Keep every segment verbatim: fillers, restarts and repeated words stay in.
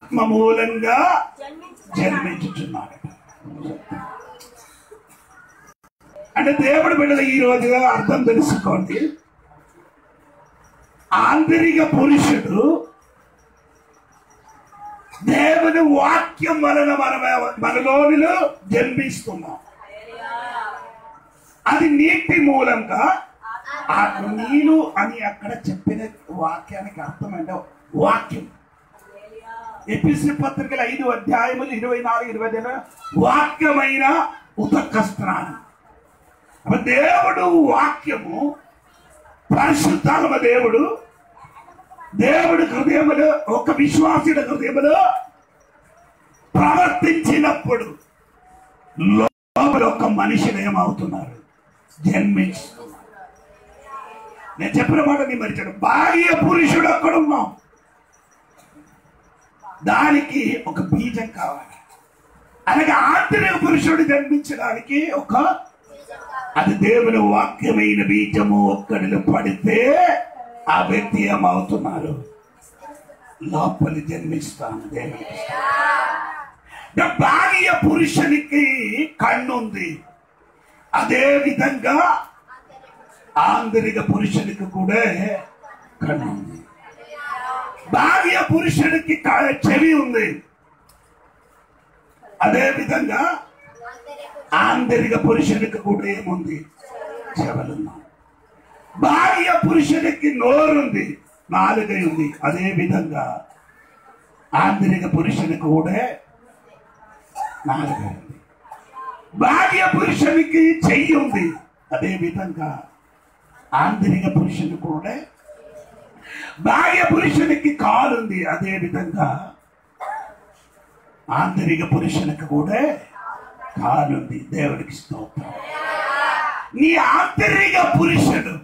మూలంగా జన్మించుచున్నాడు. అంటే దేవుడు బిడ్డల ఈ రోజుగా అర్థం తెలుసుకోండి. ఆంతరిక పురుషుడు దేవుని వాక్యం వలన మన మనలోనిలో జన్మిస్తున్నాం. అది నీటి మూలంగా ఆ నీళ్ళు అని అక్కడ చెప్పిన వాక్యానికి అర్థమంటే వాక్యం. ఎపిసి పత్రికల ఐదు అధ్యాయములు ఇరవై నాలుగు ఇరవై వాక్యమైన ఉదక స్నానం. దేవుడు వాక్యము పరిశుద్ధాత్మ దేవుడు దేవుడి హృదయములో ఒక విశ్వాసుడి హృదయములో ప్రవర్తించినప్పుడు లోపల ఒక మనిషిని ఏమవుతున్నారు? జన్మిస్తున్నారు. నేను చెప్పిన మాట నీ మరిచాడు. భార్య పురుషుడు అక్కడ ఉన్నాం. దానికి ఒక బీజం కావాలి. అలాగే ఆంతరిక పురుషుడు జన్మించడానికి ఒక అది దేవుని వాక్యమైన బీజము ఒక్కడిలో పడితే ఆ వ్యక్తి ఏమవుతున్నారు? లోపలి జన్మిస్తాను. దేవునికి భార్య పురుషునికి కన్నుంది, అదే విధంగా ఆంతరిక పురుషునికి కూడా కన్నుంది. భార్య పురుషుడికి చెవి ఉంది, అదే విధంగా ఆంతరిక పురుషుడికి కూడా ఏముంది? చెవులున్నాయి. భార్య పురుషుడికి నోరుంది, నాలుగై ఉంది, అదే విధంగా ఆంతరిక పురుషునికి కూడా నాలుగై ఉంది. భార్య పురుషునికి చెయ్యి ఉంది, అదే విధంగా ఆంతరిక పురుషునికి కూడా. భార్య పురుషునికి కాలుంది, అదే విధంగా ఆంతరిక పురుషునికి కూడా కాలుంది. దేవుడికి స్తోత్రం. నీ ఆంతరిక పురుషుడు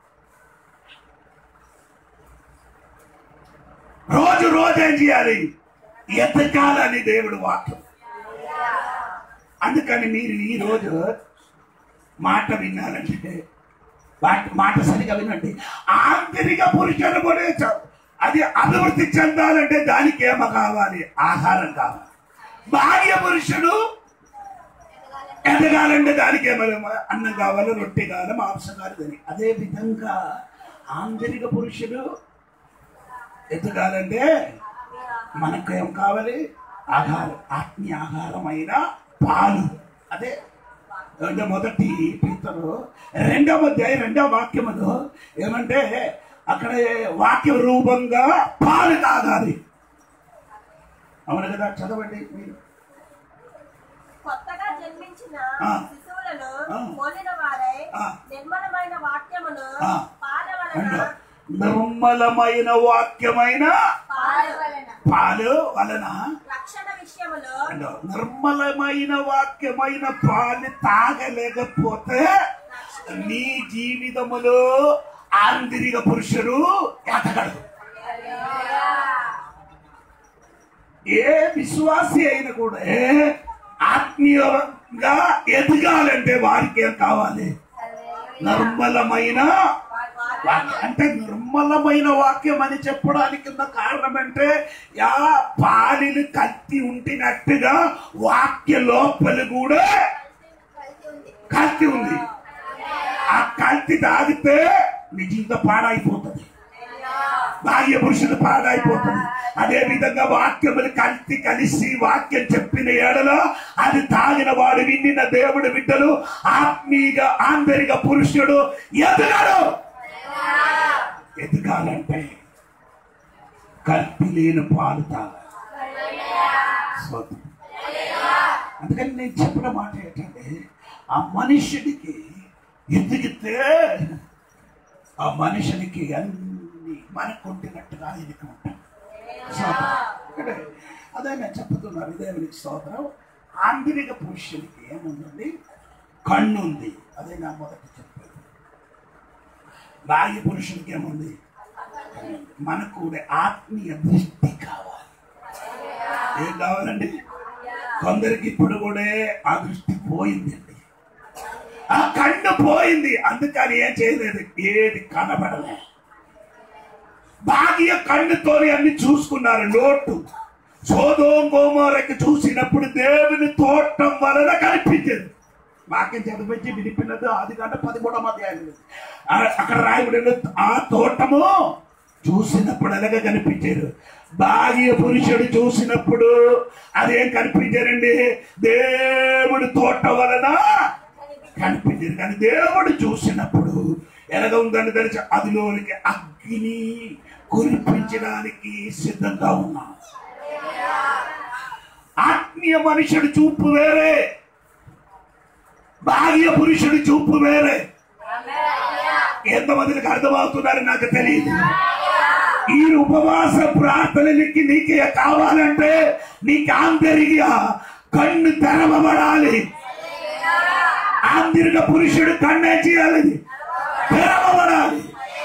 రోజు రోజు ఏం చేయాలి? ఎతకాలని దేవుడు వాక్యం. అందుకని మీరు ఈ రోజు మాట వినాలంటే మాట సరిగా వినండి. ఆంతరిక పురుషుడు కూడా అది అభివృద్ధి చెందాలంటే దానికి ఏమో కావాలి? ఆహారం కావాలి. భార్య పురుషుడు ఎదగాలంటే దానికి ఏమో అన్నం కావాలి, రొట్టె కావాలి, మాంసం కావాలి. అదే విధంగా ఆంతరిక పురుషుడు ఎదగాలంటే మనకు ఏం కావాలి? ఆహారం, ఆత్మీయ ఆహారమైన పాలు. అదే మొదటి పేతురు రెండవ అధ్యాయం రెండవ వాక్యములో ఏమంటే అక్కడ వాక్య రూపంగా పాలు తాగాలి. అవును కదా? చదవండి మీరు. కొత్తగా జన్మించిన శిశువులను పోలిన వారై నిర్మలమైన వాక్యమును పాల వలన నిర్మలమైన వాక్యమైన పాలు వలన రక్షణ విషయములో నిర్మలమైన వాక్యమైన పాలు తాగలేకపోతే నీ జీవితములో ఆంతరిక పురుషుడు ఎదగడు. ఏ విశ్వాసి అయినా కూడా ఆత్మీయంగా ఎదగాలంటే వారికి ఏం కావాలి? నిర్మలమైన వాక్యం. అంటే నిర్మలమైన వాక్యం అని చెప్పడానికి కారణం అంటే యా పాలిలు కత్తి ఉంటినట్టుగా వాక్య లోపలి కూడా కత్తి ఉంది. ఆ కత్తి తాగితే నీ జీవితం పాడైపోతుంది, భార్య పురుషులు పాడైపోతుంది. అదే విధంగా వాక్యములు కలిసి కలిసి వాక్యం చెప్పిన ఏడలో అది తాగిన వాడు విన్నిన దేవుడు బిడ్డలు ఆత్మీయ ఆంతరిక పురుషుడు ఎదగడు. ఎదగాలంటే కల్పి లేని పాలు తాగాలి. అందుకని నేను చెప్పిన మాట ఏంటంటే ఆ మనుషుడికి ఎదిగితే ఆ మనుషునికి అన్ని మనకు ఉంటున్నట్టుగా ఎదిగి ఉంటాం. అదే నేను చెప్తున్నాను. దేవునికి స్తోత్రం. ఆంతరిక పురుషునికి ఏముందండి? కన్ను ఉంది. అదే నా మొదటి చెప్పాను. భార్య పురుషునికి ఏముంది? మనకు కూడా ఆత్మీయ దృష్టి కావాలి. ఏం కావాలండి? కొందరికి ఇప్పుడు కూడా ఆ దృష్టి పోయిందండి, ఆ కన్ను పోయింది. అందుకని ఏం చేయలేదు, ఏది కనబడలే. భాగ్య కన్నుతోని అన్ని చూసుకున్నారు. లోటు సొదొమ గొమొర్రాకి చూసినప్పుడు దేవుని తోటం వలన కనిపించింది. వాక్యం చదివించి వినిపినది ఆదికాండ పదమూడవ అధ్యాయం. అక్కడ రాయబడిన ఆ తోటము చూసినప్పుడు ఎలాగ కనిపించారు. భాగ్య పురుషుడు చూసినప్పుడు అదేం కనిపించారండి, దేవుడి తోట వలన కనిపించారు. కానీ దేవుడు చూసినప్పుడు ఎలాగ ఉందని తెలిసి అదిలోనికి అగ్ని కురిపించడానికి సిద్ధంగా ఉన్నాం. ఆత్మీయ మనుషుడు చూపు వేరే, భాగ్య పురుషుడి చూపు వేరే. ఎంతమందికి అర్థమవుతున్నారని నాకు తెలియదు. ఈ ఉపవాస ప్రార్థనలకి నీకే కావాలంటే నీకు ఆంతరిగా కన్ను తెరవబడాలి. ఆంతరిక పురుషుడు కన్నే చేయాలి, తెరవబడాలి.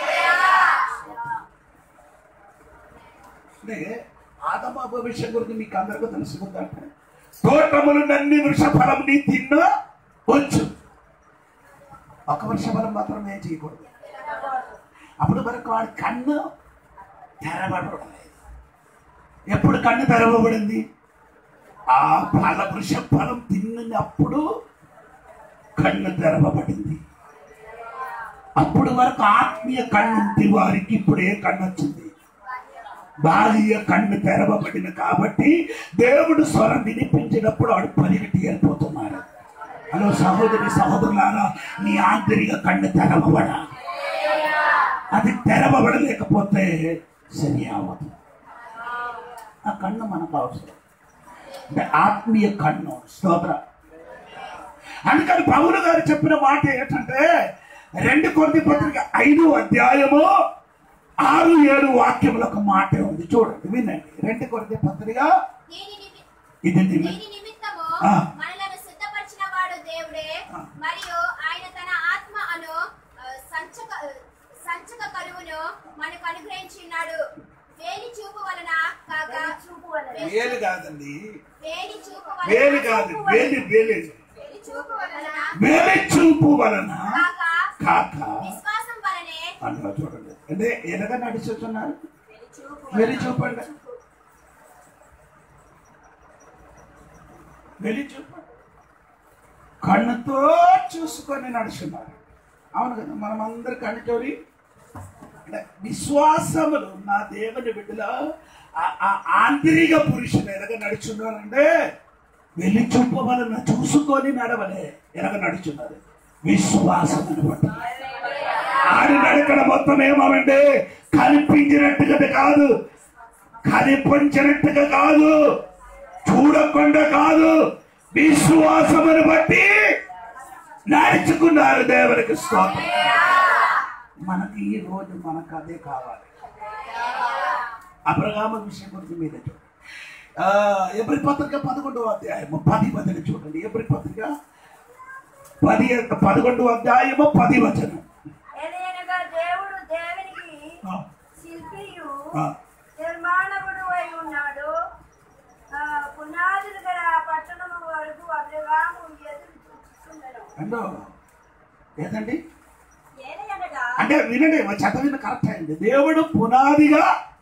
ఆదమ భవిష్య గురించి మీకు అందరికీ తెలుసుకుందంటే తోటములు నన్ని వృక్ష ఫలం నీ తిన్నా వచ్చు, ఒక వృక్ష ఫలం మాత్రం ఏం చేయకూడదు. అప్పుడు వరకు వాడి కన్ను తెరవబడడం లేదు. ఎప్పుడు కన్ను తెరవబడింది? ఆ ఫల వృక్ష ఫలం తిన్నప్పుడు కన్ను తెరవబడింది. అప్పుడు వరకు ఆత్మీయ కన్ను ఉంది వారికి, ఇప్పుడు ఏ కన్ను వచ్చింది? బాల్య కన్ను తెరవబడిన కాబట్టి దేవుడు స్వరం వినిపించినప్పుడు వాడు పరిగెట్టి వెళ్ళిపోతున్నారు. హలో సహోదరి సహోదరులారా, నీ ఆంతరిక కన్ను తెరవబడాలి. అది తెరవబడలేకపోతే సరి అవ్వదు. ఆ కన్ను మనకు అవసరం, అంటే ఆత్మీయ కన్ను. స్తోత్ర. అందుకని పౌలు గారు చెప్పిన మాట ఏంటంటే రెండు కొరింథీ పత్రిక ఐదు అధ్యాయము ఆరు ఏడు వాక్యములు ఒక మాట ఉంది, చూడండి, వినండి. రెండు కొరింథీ పత్రిక ఇది మరియు ఆయన తన ఆత్మ అను సంచక సంచక కరువును మనకు అనుగ్రహించున్నాడు. వేలి చూపు వలన కాక చూపు వలన వేలు కాదండి, వేలి చూపు వేలు కాదు, వేలి వేలి వేలి చూపు వలన వేలి చూపు వలన కాక విశ్వాసం వలనే అలా చూడండి. అంటే ఎలాగ నడిచుతున్నారు? వేలి చూపండి, వేలి చూపు కన్నుతో చూసుకొని నడుచున్నారు. అవును కదా, మనం అందరు కన్నుతోని అంటే విశ్వాసములు నా దేవుని బిడ్డలో ఆంతరిక పురుషులు ఎలాగ నడుచున్నారంటే వెళ్ళి చూపు వలన చూసుకొని నడవలే, ఎలాగ నడుచున్నారు విశ్వాసం అనమాట. ఆడి నడకడ మొత్తం ఏమంటే కనిపించినట్టుగా కాదు, కనిపించినట్టుగా కాదు, చూడకుండా కాదు, విశ్వాసమును బట్టి నడుచుకున్నారు. దేవునికి స్తోత్రం. మనకి ఈ రోజు మనకు అదే కావాలి. అబ్రహాము విషయం గురించి మీరే చూడండి. ఎబ్రీ పత్రిక పదకొండవ అధ్యాయము పది వచనం చూడండి. ఎబ్రీ పత్రిక పది పదకొండవ అధ్యాయము పది వచనం. దేవుడు దేవునికి శిల్పియు నిర్మాణముడు అయి ఉన్నాడు. పునాదులు గల పట్టణము వరకు అబ్రహాము ఎదురు చూస్తున్నాడు. ఏదండి అంటే వినండి, చదివిన కరెక్ట్ అయింది. దేవుడు పునాదిగా,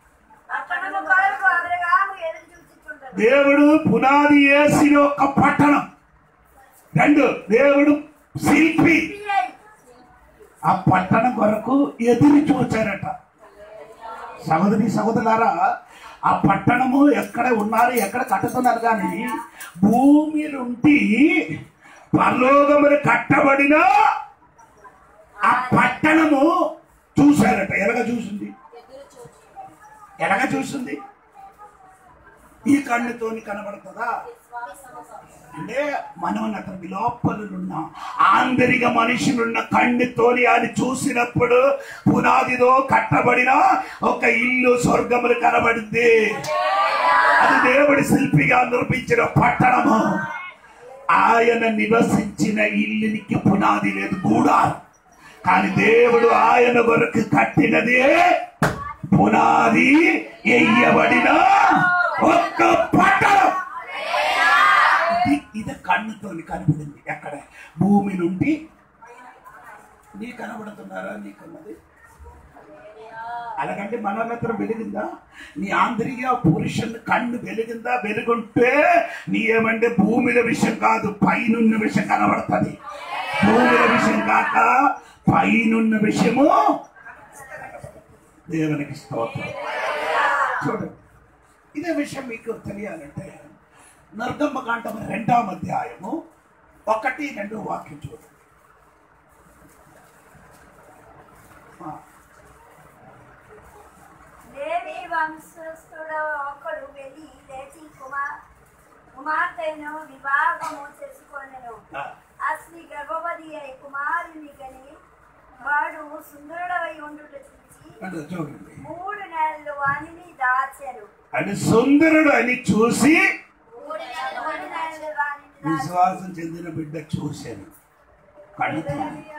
దేవుడు పునాది వేసిన ఒక పట్టణం. రెండు, దేవుడు శిల్పి ఆ పట్టణం కొరకు ఎదురు చూచారట. సహోదరి సహోదరులారా, ఆ పట్టణము ఎక్కడ ఉన్నారు, ఎక్కడ కట్టుతున్నారు, కానీ భూమి నుండి పరలోకములు కట్టబడిన ఆ పట్టణము చూశారట. ఎలాగ చూసింది? ఎలాగ చూసింది? ఈ కన్నుతోని కనబడుతుందా? అంటే మనం అతని లోపలున్న ఆంతరిక మనుషులున్న కన్నుతోని అని చూసినప్పుడు పునాదితో కట్టబడిన ఒక ఇల్లు స్వర్గములు కనబడింది. అది దేవుడి శిల్పిగా నిర్మించిన పట్టణము. ఆయన నివసించిన ఇల్లునికి పునాది లేదు, గూడారు. కానీ దేవుడు ఆయన వరకు కట్టినదే పునాది ఎయ్యబడిన ఒక్క పట్టణం. ఇది కన్నుతో కనబడింది. ఎక్కడ? భూమి నుండి. నీ కనబడుతున్నారా? నీకున్నది అలాగంటే మనోనేత్రం వెలిగిందా? నీ ఆంధ్రియ పురుషుని కన్ను వెలిగిందా? వెలుగుంటే నీ ఏమంటే భూమిల విషయం కాదు, పైనున్న విషయం కనబడుతుంది. భూమిల విషయం కాక పైనున్న విషయము దేవునికి స్తోత్రం. చూడండి, ఇదే విషయం మీకు తెలియాలంటే నిర్గమకాండం రెండవ అధ్యాయము ఒకటి రెండు వాక్యం చూడండి. లేవి వంశస్థుడు ఒకడు వెళ్ళి లేచి కుమార్ కుమార్తెను వివాహము చేసుకొనెను. ఆ స్త్రీ గర్భవతి అయి కుమారుని కని వాడు సుందరుడవై ఉండుట చూచి చూడండి, మూడు నెలలు వానిని దాచెను. అని సుందరుడు అని చూసి మూడు నెలలు వానిని దాచెను. విశ్వాసం చెందిన బిడ్డ చూశాను. కళ్ళు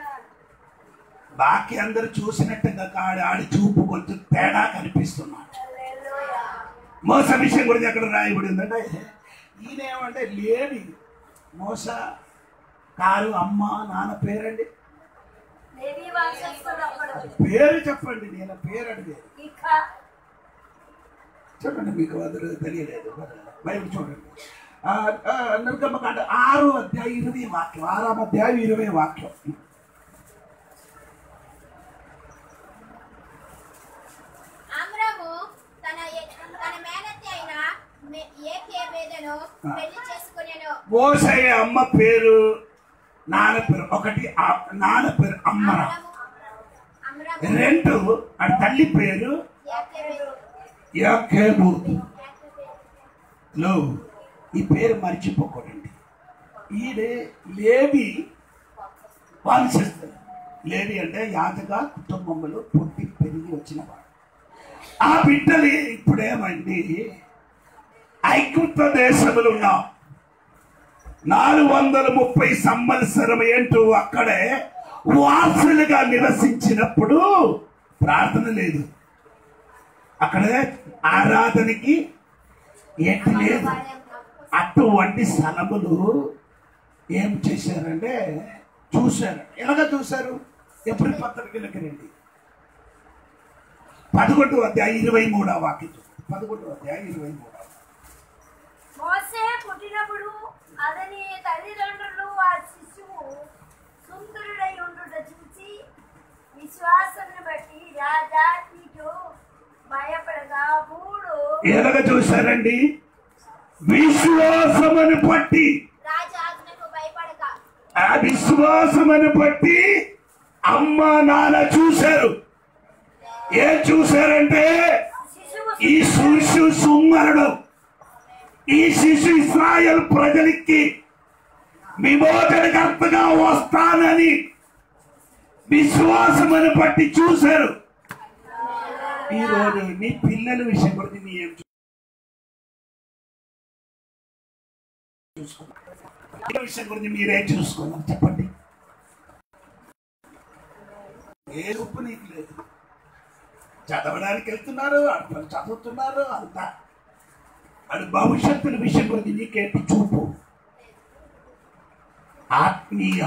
బాకీ అందరు చూసినట్టుగా కాడి ఆడి చూపు కొంచెం తేడా కనిపిస్తున్నాడు. మోస విషయం గురించి అక్కడ రాయబడి ఉందంటే ఈయన ఏమంటే లేని మోస కారు అమ్మ నాన్న పేరండి, లేవి వంశస్థుడు ఒకడు పేరు చెప్పండి. నేను పేరు అడిగే ఇక చూడండి, మీకు అదరు తెలియలేదు. బైబిల్ చూడండి, నిర్గమకాండ ఆరు అధ్యాయం ఇరవై వాక్యం, ఆరాం అధ్యాయం ఇరవై వాక్యం. అమ్రాము తన తన మేనత్తి అయిన యోకెబెదును పెళ్లి చేసుకొనెను. మోసయ్య అమ్మ పేరు నాన్న పేరు ఒకటి, నాన్న పేరు అమ్మరా. అమ్రాము రెండు ఆ తల్లి పేరు యోకెబెదు. యోకెబెదు. లో ఈ పేరు మర్చిపోకూడండి. ఈయన లేవి వంశస్థుడు. లేవి అంటే యాజక కుటుంబంలో పుట్టి పెరిగి వచ్చిన వాడు. ఆ బిడ్డలు ఇప్పుడేమండి ఐగుప్త దేశంలో ఉన్నాం. నాలుగు వందల ముప్పై సంవత్సరం ఏంటో అక్కడే వాసులుగా నివసించినప్పుడు ప్రార్థన లేదు, అక్కడే ఆరాధనకి ఏంటి లేదు. అటువంటి స్థలములు ఏం చేశారంటే చూశారు. ఎలాగ చూశారు? ఎప్పుడు పత్రికలకి రండి, పదకొండు అధ్యాయం ఇరవై మూడవ వాక్యం. పదకొండు అధ్యాయం ఇరవై మూడవ మోసే పుట్టినప్పుడు అతని తల్లిదండ్రులు ఆ శిశువు సుందరుడై ఉండుట చూసి విశ్వాసమును బట్టి రాజా నీకు భయపడగా మూడు ఎలాగ చూశారండి? విశ్వాసమును బట్టి, రాజు ఆజ్ఞకు భయపడక. ఆ విశ్వాసమును బట్టి అమ్మ నాన్న చూశారు. ఏం చూశారంటే శిశువు ఈ శిశు సుందరుడు, ఈ శిశు ఇశ్రాయేల్ ప్రజలకి విమోచనకర్తగా వస్తానని విశ్వాసమును బట్టి చూశారు. ఈ రోజు నీ పిల్లల విషయం గురించి నీ ఏం చూసుకున్నారు? విషయం గురించి మీరేం చూసుకున్నారు చెప్పండి? ఏ ఉప్పు నీకు లేదు. చదవడానికి వెళ్తున్నారు, అక్కడ చదువుతున్నారు, అంతా అది భవిష్యత్తుల విషయం గురించి నీకేంటి చూపు? ఆత్మీయ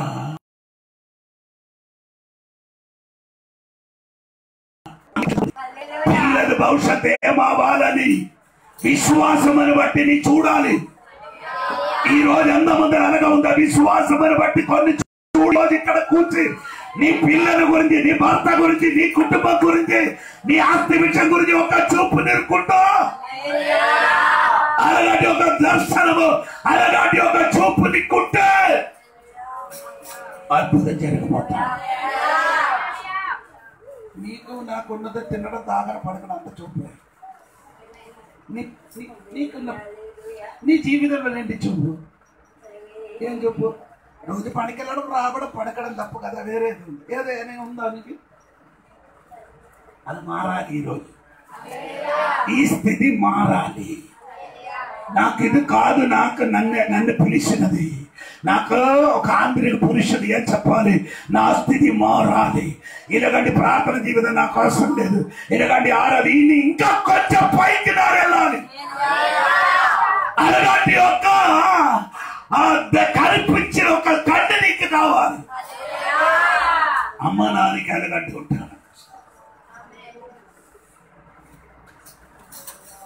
పిల్లల భవిష్యత్తు ఏమవ్వాలని విశ్వాసమును బట్టి నీ చూడాలి. ఈ రోజు ఎంత ముందు అనగా ఉందా? విశ్వాసమును బట్టి కొన్ని చూడలేదు. ఇక్కడ కూర్చి నీ పిల్లల గురించి, నీ భర్త గురించి, నీ కుటుంబం గురించి, నీ ఆస్తి విషయం గురించి ఒక చూపు నిలుకుంటా, అలాంటి ఒక దర్శనము, అలాంటి ఒక చూపు నీకుంటే అద్భుతం జరగబోతా. నీకు నాకున్నది తినడం, తాగడం, పడకడం అంత చూపు. నీకున్న నీ జీవితంలో ఏంటి చూపు? ఏం చూపు? రోజు పనికి వెళ్ళడం, రావడం, పడకడం తప్పు కదా, వేరేది ఉంది. ఏదైనా ఉందా నీకు? అది మారాలి. ఈరోజు ఈ స్థితి మారాలి. నాకు ఇది కాదు, నాకు నన్ను నన్ను పిలిచినది, నాకు ఒక ఆంధ్రిక పురుషుడు ఏం చెప్పాలి? నా స్థితి మారాలి. ఇలాగంటి ప్రార్థన జీవితం నాకు అవసరం లేదు. ఇలాగంటి ఆరాధి ఇంకా కొంచెం పైకి నా వెళ్ళాలి. అలాంటి ఒక కనిపించిన ఒక గడ్డ నీకు కావాలి. అమ్మ నాన్నకి అలాగంటి ఉంటాను.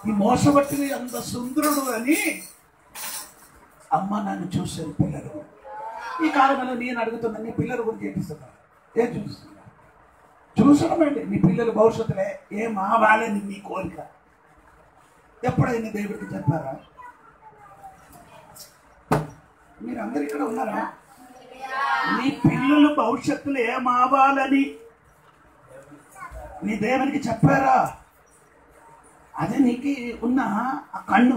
ఈ మోసబట్టిన ఎంత సుందరుడు అని అమ్మ నన్ను చూశారు పిల్లలు. ఈ కాలంలో నేను అడుగుతున్నా, నీ పిల్లల గురించి ఏమిస్తున్నా? ఏం చూస్తున్నా? చూసడమండి నీ పిల్లలు భవిష్యత్తులే ఏం అవ్వాలని నీ కోరిక ఎప్పుడైనా దేవుడికి చెప్పారా? మీరు అందరు ఇక్కడ ఉన్నారా? నీ పిల్లలు భవిష్యత్తులో ఏం అవ్వాలని నీ దేవునికి చెప్పారా? అదే నీకు ఉన్న ఆ కన్ను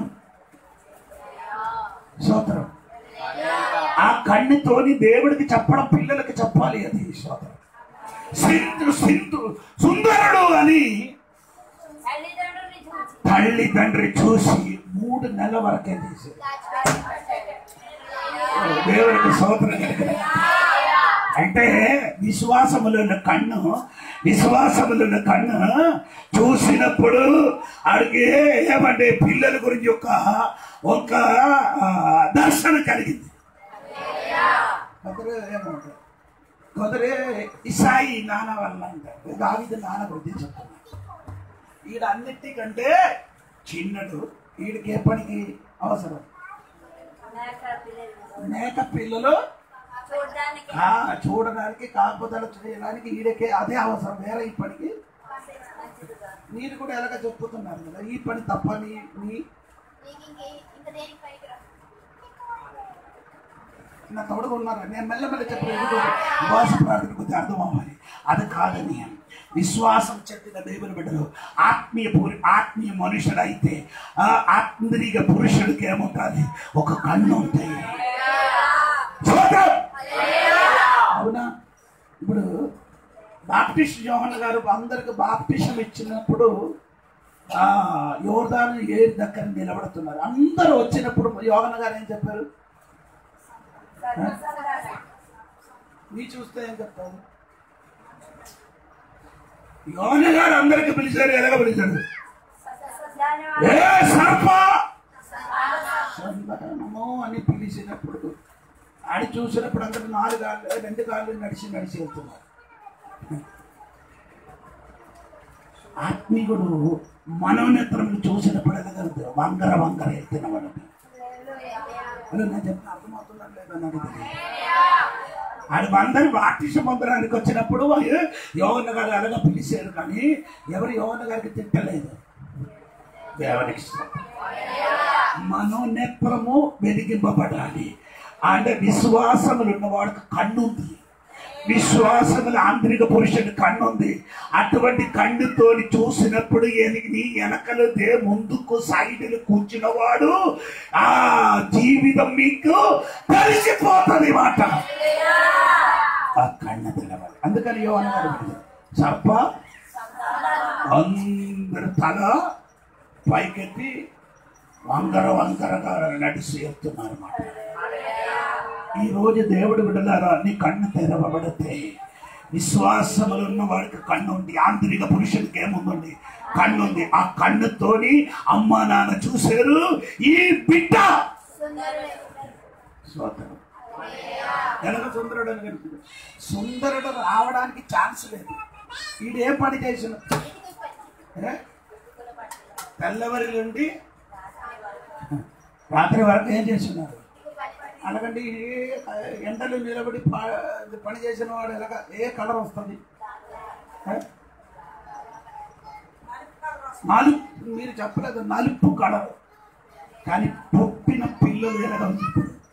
స్తోత్రం. ఆ కన్నుతోని దేవుడికి చెప్పడం పిల్లలకి చెప్పాలి. అది స్తోత్రం. సింధు సింధు సుందరుడు అని తల్లిదండ్రి చూసి మూడు నెలల వరకే తీసేది. దేవుడికి స్తోత్రం కలిగిన అంటే విశ్వాసములో ఉన్న కన్ను విశ్వాసములో ఉన్న కన్ను చూసినప్పుడు అడిగే ఏమంటే పిల్లల గురించి ఒక ఒక దర్శనం కలిగింది. కొందరు ఏమంటారు, కొందరు ఇసాయి నాన్న వల్ల అంటారు, దావీదు నాన్న గురించి చెప్తున్నారు. ఈడ అన్నిటికంటే చిన్నడు, వీడికి ఏ పనికి అవసరం? మేక పిల్లలు చూడడానికి కాకపోతలు చేయడానికి ఈడకే అదే అవసరం, వేరే ఈ పనికి. మీరు కూడా ఎలాగ చెప్పుతున్నారు కదా ఈ పని తప్ప నీ నీ నా తోడుగా ఉన్నారా? నేను మెల్లమెల్ల చెప్పలేదు ఉపవాస ప్రార్థన కొద్దిగా అర్థం అవ్వాలి. అది కాదని విశ్వాసం చెప్పిన దేవుని బిడ్డలు ఆత్మీయ పురు ఆత్మీయ మనుషుడు అయితే ఆ ఆత్మీయ పురుషుడికి ఏముంటుంది? ఒక కన్ను ఉంటాయి. అవునా? ఇప్పుడు బాప్టిస్ట్ యోహన్ గారు అందరికి బాప్టిజం ఇచ్చినప్పుడు ఆ యోర్దాను ఏరు దగ్గర నిలబడుతున్నారు. అందరూ వచ్చినప్పుడు యోహన్ గారు ఏం చెప్పారు? నీ చూస్తే ఏం చెప్తారు? యోహన్ గారు అందరికి పిలిచారు. ఎలాగ పిలిచారు? ఏ సర్ప సంతానము అని పిలిచినప్పుడు ఆడి చూసినప్పుడు అందరూ నాలుగు కాళ్ళు రెండు కాళ్ళు నడిచి నడిచి వెళ్తున్నారు. ఆత్మీయుడు మనోనేత్రం చూసినప్పుడు ఎలాగలుగుతారు? వంకర వంకర వెళ్తున్న వాళ్ళని నేను చెప్పిన అర్థమవుతున్నారు లేదని అడిగింది. ఆడు అందరూ బాప్టిజం పొందడానికి వచ్చినప్పుడు యోహన్న గారు అలాగా పిలిచారు, కానీ ఎవరు యోహన్న గారికి తిట్టలేదు. దేవునికి మనోనేత్రము వెలిగింపబడాలి. అంటే విశ్వాసములు ఉన్నవాడికి కన్నుంది, విశ్వాసముల ఆంతరిక పురుషుడి కన్నుంది. అటువంటి కన్నుతో చూసినప్పుడు ఎనిమిది వెనకలు దే ముందుకు సైడ్లు కూర్చున్న వాడు ఆ జీవితం మీకు కలిసిపోతుంది మాట. ఆ కన్ను తెలవాలి. అందుకని యోహన్న గారు సర్ప అందరు తల పైకెత్తి వంకర వంకరగా నడిచి వెళ్తున్నారు అన్నమాట. ఈ రోజు దేవుడు బిడ్డలారా నీ కన్ను తెరవబడితే విశ్వాసములు ఉన్న వాడికి కన్ను ఉంది. ఆంతరిక పురుషుడికి ఏముందండి? కన్ను ఉంది. ఆ కన్నుతోని అమ్మ నాన్న చూశారు ఈ బిడ్డ స్తోత్రం. ఎలాగ సుందరుడు అని కనిపిస్తుంది. సుందరుడు రావడానికి ఛాన్స్ లేదు. వీడు ఏ పని చేసిన తెల్లవరి నుండి రాత్రి వరకు ఏం చేస్తున్నారు? అలాగంటే ఎండలు నిలబడి పని చేసిన వాడు ఎలాగ ఏ కలర్ వస్తుంది? నలుపు. మీరు చెప్పలేదు నలుపు కలర్, కానీ పుట్టిన పిల్లలు ఎలాగ ఉంది?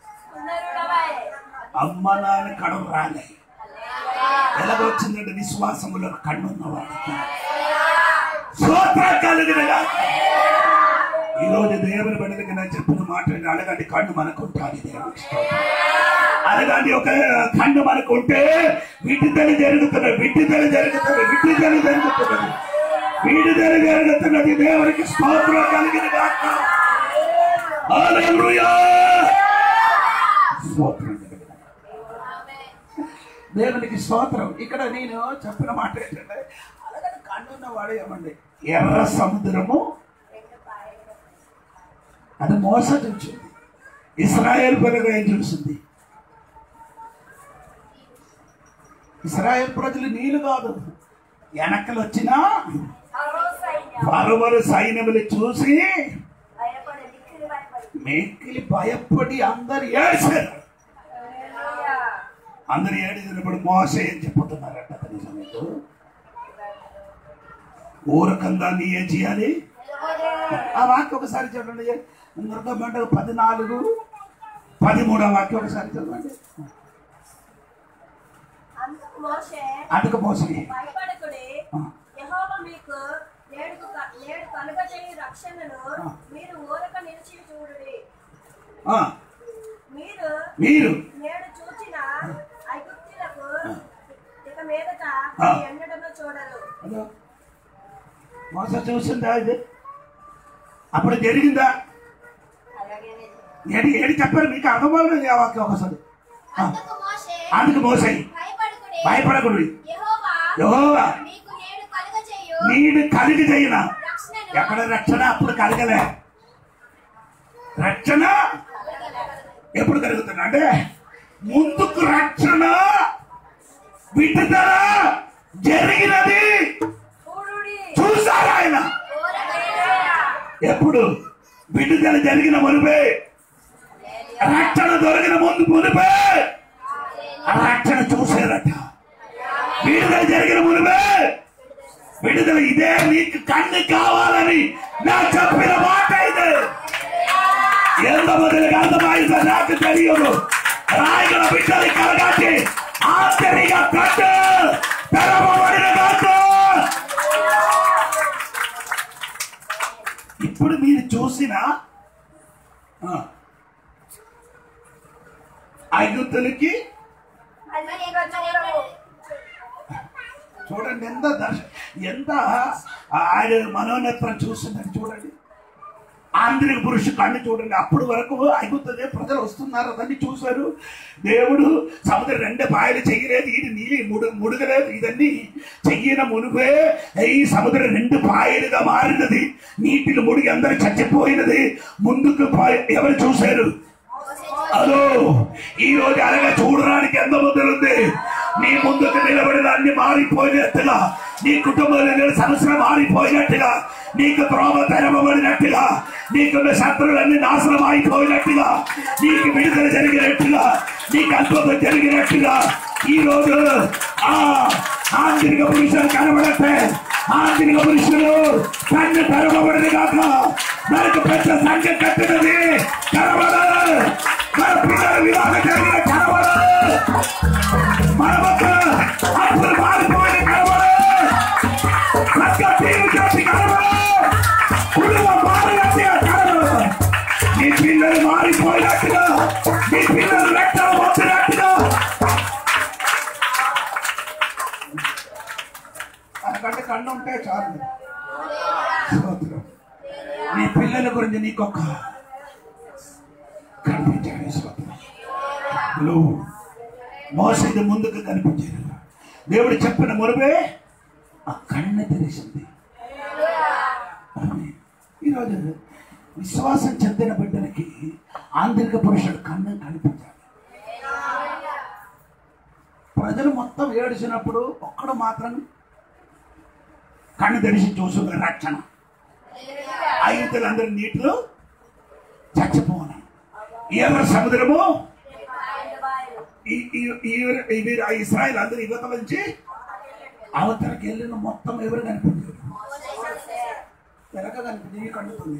అమ్మ నాన్న కలర్ రాలే. ఎలాగ వచ్చిందంటే విశ్వాసములో కన్నున్న వాడికి స్తోత్రం కలిగినగా. ఈ రోజు దేవుని బిడ్డలకి నేను చెప్పిన మాట అలాగంటి కన్ను మనకు ఉంటుంది. దేవునికి అలాగంటి ఒక కన్ను మనకు ఉంటే విడుదల జరుగుతున్నది, విడుదల జరుగుతున్నది, విడుదల జరుగుతున్నది, విడుదల జరుగుతున్నది. దేవునికి స్తోత్రం కలిగిన గాక. హల్లెలూయా. స్తోత్రం దేవునికి స్తోత్రం. ఇక్కడ నేను చెప్పిన మాట ఏంటంటే అలాగని కన్నున్న వాడు ఏమండి? ఎర్ర సముద్రము అది మోసం చూసింది. ఇశ్రాయేల్ ప్రజలు ఏం చూసింది? ఇశ్రాయేల్ ప్రజలు నీళ్ళు కాదు వెనకలు వచ్చినా ఫరోవరు సైన్యములు చూసి భయపడి మిక్కిలి భయపడి మిక్కిలి భయపడి అందరు ఏడ్చారు. హల్లెలూయా. అందరు ఏడినప్పుడు మోసే ఏం చెప్పుతున్నారట తెలుసా మీకు? ఊరకంగా నీ ఏం చేయాలి? ఆ వాక్యం ఒకసారి చూడండి. నిర్గమండలం పద్నాలుగు పదిమూడో వాక్యం ఒకసారి చదవండి. అందుకు మోషే అందుకు మోసే భయపడకుడి, యెహోవా మీకు నేడు నేడు కలుగజేయు రక్షణను మీరు ఊరక నిలిచి చూడుడి. మీరు మీరు నేడు చూచిన ఐగుప్తీయులకు ఇక మీదట ఎన్నడనూ చూడరు. మోస చూసిందా? ఇది అప్పుడు జరిగిందా? ఏడి ఏడి చెప్పారు మీకు అర్థమవుతుంది ఆ వాక్యం ఒకసారి. అందుకు మోషే అందుకు మోసే భయపడకుడి, భయపడకుడి, యెహోవా యెహోవా మీకు నేడు కలుగజేయు నీడు కలిగి చేయన. రక్షణను ఎక్కడ రక్షణ? అప్పుడు కలగలే. రక్షణ ఎప్పుడు కలుగుతుంది అంటే ముందుకు రక్షణ విడుదల జరిగినది చూసారు ఆయన. ఎప్పుడు? విడుదల జరిగిన మునిపే, రక్షణ దొరికిన ముందు మునిపే రక్షణ చూసారట. విడుదల జరిగిన మునిపే విడుదల. ఇదే నీకు కన్ను కావాలని నా చెప్పిన మాట ఇది. ఎంత మొదలుగా అర్థమైందో నాకు తెలియదు. రాయగల బిడ్డలు కలగాటి ఆశ్చర్యంగా కట్టు తెరవబడిన కట్టు. ఇప్పుడు మీరు చూసిన ఐగుప్తులకి చూడండి ఎంత దర్శ ఎంత ఆయన మనోనేత్రం చూస్తుందని చూడండి. ఆంధ్రిక పురుషు కన్ను చూడండి. అప్పుడు వరకు ఐగుప్తు ప్రజలు వస్తున్నారు, అదన్నీ చూశారు. దేవుడు సముద్రం రెండు పాయలు చెయ్యలేదు, ఇది నీళ్ళు ముడు ముడుగలేదు. ఇదన్నీ చెయ్యిన మునుపే ఈ సముద్రం రెండు పాయలుగా మారినది. నీటిని ముడిగి అందరు చచ్చిపోయినది. ముందుకు ఎవరు చూశారు? అదో ఈ రోజు అలాగే చూడడానికి ఎంత ముద్దులుంది. నీ ముందుకు నిలబడిన అన్ని మారిపోయినట్టుగా, నీ కుటుంబంలో సమస్యలు మారిపోయినట్టుగా, నీకు ప్రోమ తెరవబడినట్టుగా, నీకున్న శత్రువులన్నీ నాశనం అయిపోయినట్టుగా, నీకు విడుదల జరిగినట్టుగా, నీకు అద్భుతం జరిగినట్టుగా ఈ రోజు ఆ ఆంతరిక పురుషులు కనబడతే ఆంతరిక పురుషులు కన్ను తెరవబడిన కాక మనకు పెద్ద సంఖ్య కట్టినది కనబడాలి. మన పిల్లల వివాహం జరిగిన కనబడాలి. మన వద్ద అప్పుడు మారిపోయిన కనబడాలి. పక్క తీరు చేసి కనబడాలి. కుటుంబ మారినట్టుగా కనబడాలి. నీ పిల్లలు మారిపోయినట్టుగా, నీ పిల్లలు రెక్కలు వచ్చినట్టుగా. అందుకంటే కన్ను ఉంటే చాలు. నీ పిల్లల గురించి నీకొక కనిపించాడు. స్తోత్రం. మోసేది ముందుకు కనిపించాడు. దేవుడు చెప్పిన మురువే ఆ కన్ను తెరిసింది. ఈరోజు విశ్వాసం చెందిన బిడ్డలకి ఆంతరిక పురుషుడు కన్ను కనిపించాలి. ప్రజలు మొత్తం ఏడిచినప్పుడు ఒక్కడు మాత్రం కన్ను తెరిచి చూసుకున్న రక్షణ. ఐదులందరూ నీటిలో చచ్చిపోను. ఎవరు సముద్రము ఇస్రాయల్ అందరూ యువత నుంచి అవతలకి వెళ్ళిన మొత్తం ఎవరు కనిపించారు? వెనక కనిపించి కన్నుతుంది.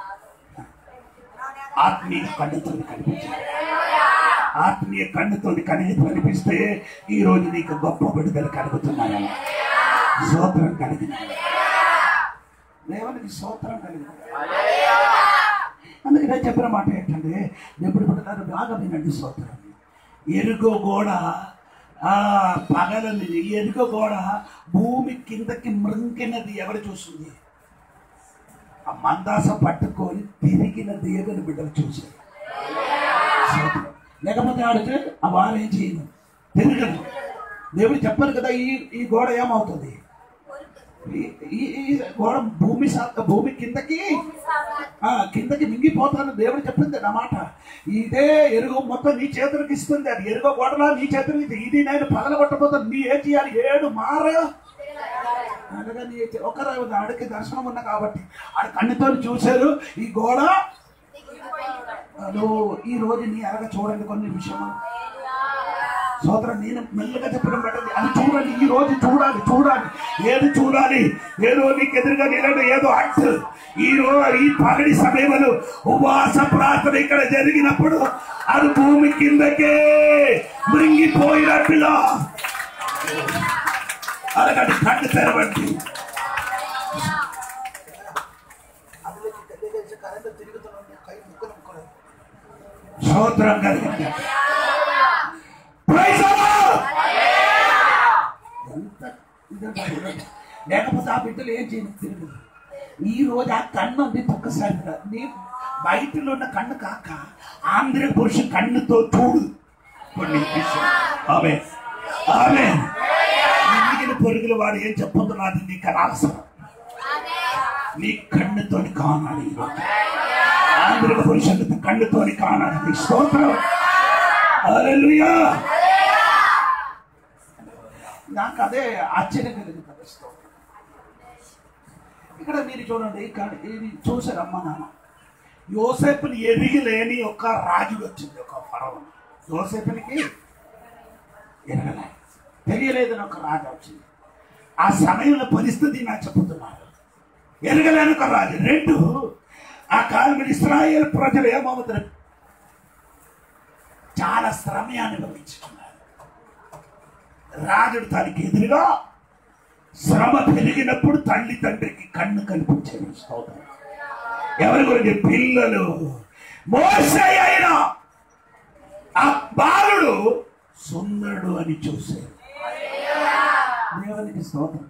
ఆత్మీయ కన్నుతో కనిపించారు. ఆత్మీయ కన్నుతో కనిగి కనిపిస్తే ఈ రోజు నీకు గొప్ప విడుదల కలుగుతున్నాయా? స్తోత్రం కలిగిన దేవునికి స్తోత్రం కలిగిన. అందుకనే చెప్పిన మాట ఏంటంటే ఎప్పుడు పడతారు బాగా వినండి. స్తోత్రం. ఎరుగో గోడ ఆ పగలని ఎరుగో గోడ భూమి కిందకి మృంకినది ఎవరు చూస్తుంది? ఆ మందాస పట్టుకొని తిరిగిన దేవుని బిడ్డలు చూశారు. లేకపోతే ఆడితే ఆ వారు ఏం చేయను, తిరగదు. దేవుడు చెప్పారు కదా ఈ ఈ గోడ ఏమవుతుంది? ఈ గోడ భూమి భూమి కిందకి కిందకి మింగిపోతాను దేవుడు చెప్పింది అన్నమాట. ఇదే ఎరుగు మొత్తం నీ చేతులకు ఇస్తుంది. అది ఎరుగో గోడలా నీ చేతులకి ఇది నేను పగలగొట్టబోతాను. నీ ఏం చేయాలి? ఏడు మార అనగానే ఒకరు ఆడికి దర్శనం ఉన్నా కాబట్టి ఆడ కన్నుతో చూశారు ఈ గోడ. అదో ఈ రోజు నీ అలాగ చూడండి కొన్ని విషయము సోదరు, నేను మెల్లగా చెప్పడం పెట్టండి. అది చూడండి, ఈ రోజు చూడాలి చూడాలి ఏది చూడాలి. ఏదో నీకు ఎదురుగా నిలబడి ఏదో అట్ ఈ రోజు ఈ పగడి సమయంలో ఉపవాస ప్రార్థన ఇక్కడ జరిగినప్పుడు అది భూమి కిందకే మృంగిపోయినట్టుగా అలాగంటే కళ్ళు తెరవండి. స్తోత్రం కలిగింది. లేకపోతే ఆ బిడ్డలు ఏం చేయను తిరుగు. ఈ రోజు ఆ కన్ను ఉంది ఒక్కసారి నీ బయటలో ఉన్న కన్ను కాక ఆంధ్ర పురుష కన్నుతో చూడు కొన్ని ఆమె ఆమె మిగిలిన పొరుగులు వాడు ఏం చెప్పొద్దున్నది నీకు అనవసరం. నీ కన్నుతోని కానాలి. ఆంధ్ర పురుషులతో కన్నుతోని కానాలి. స్తోత్రం. హల్లెలూయా. నాకు అదే ఆశ్చర్యం కలిగింది. ఇక్కడ మీరు చూడండి, ఇది చూసారమ్మా నాన్న. యోసేపుని ఎదిగి లేని ఒక రాజుడు వచ్చింది, ఒక ఫరవను. యోసేపునికి ఎరగలే తెలియలేదని ఒక రాజు వచ్చింది. ఆ సమయంలో పరిస్థితి నాకు చెప్పుతున్నారు. ఎరగలేని ఒక రాజు. రెండు, ఆ కాలంలో ఇశ్రాయేల్ ప్రజలు ఏమవుతారు, చాలా శ్రమ అనుభవించుకున్నారు. రాజుడు తనకి ఎదురుగా శ్రమ పెరిగినప్పుడు తల్లి తండ్రికి కన్ను కనిపించేది. స్తోత్రం. ఎవరి గురించి? పిల్లలు. మోషే అయినా ఆ బాలుడు సుందరుడు అని చూశారు. దేవునికి స్తోత్రం.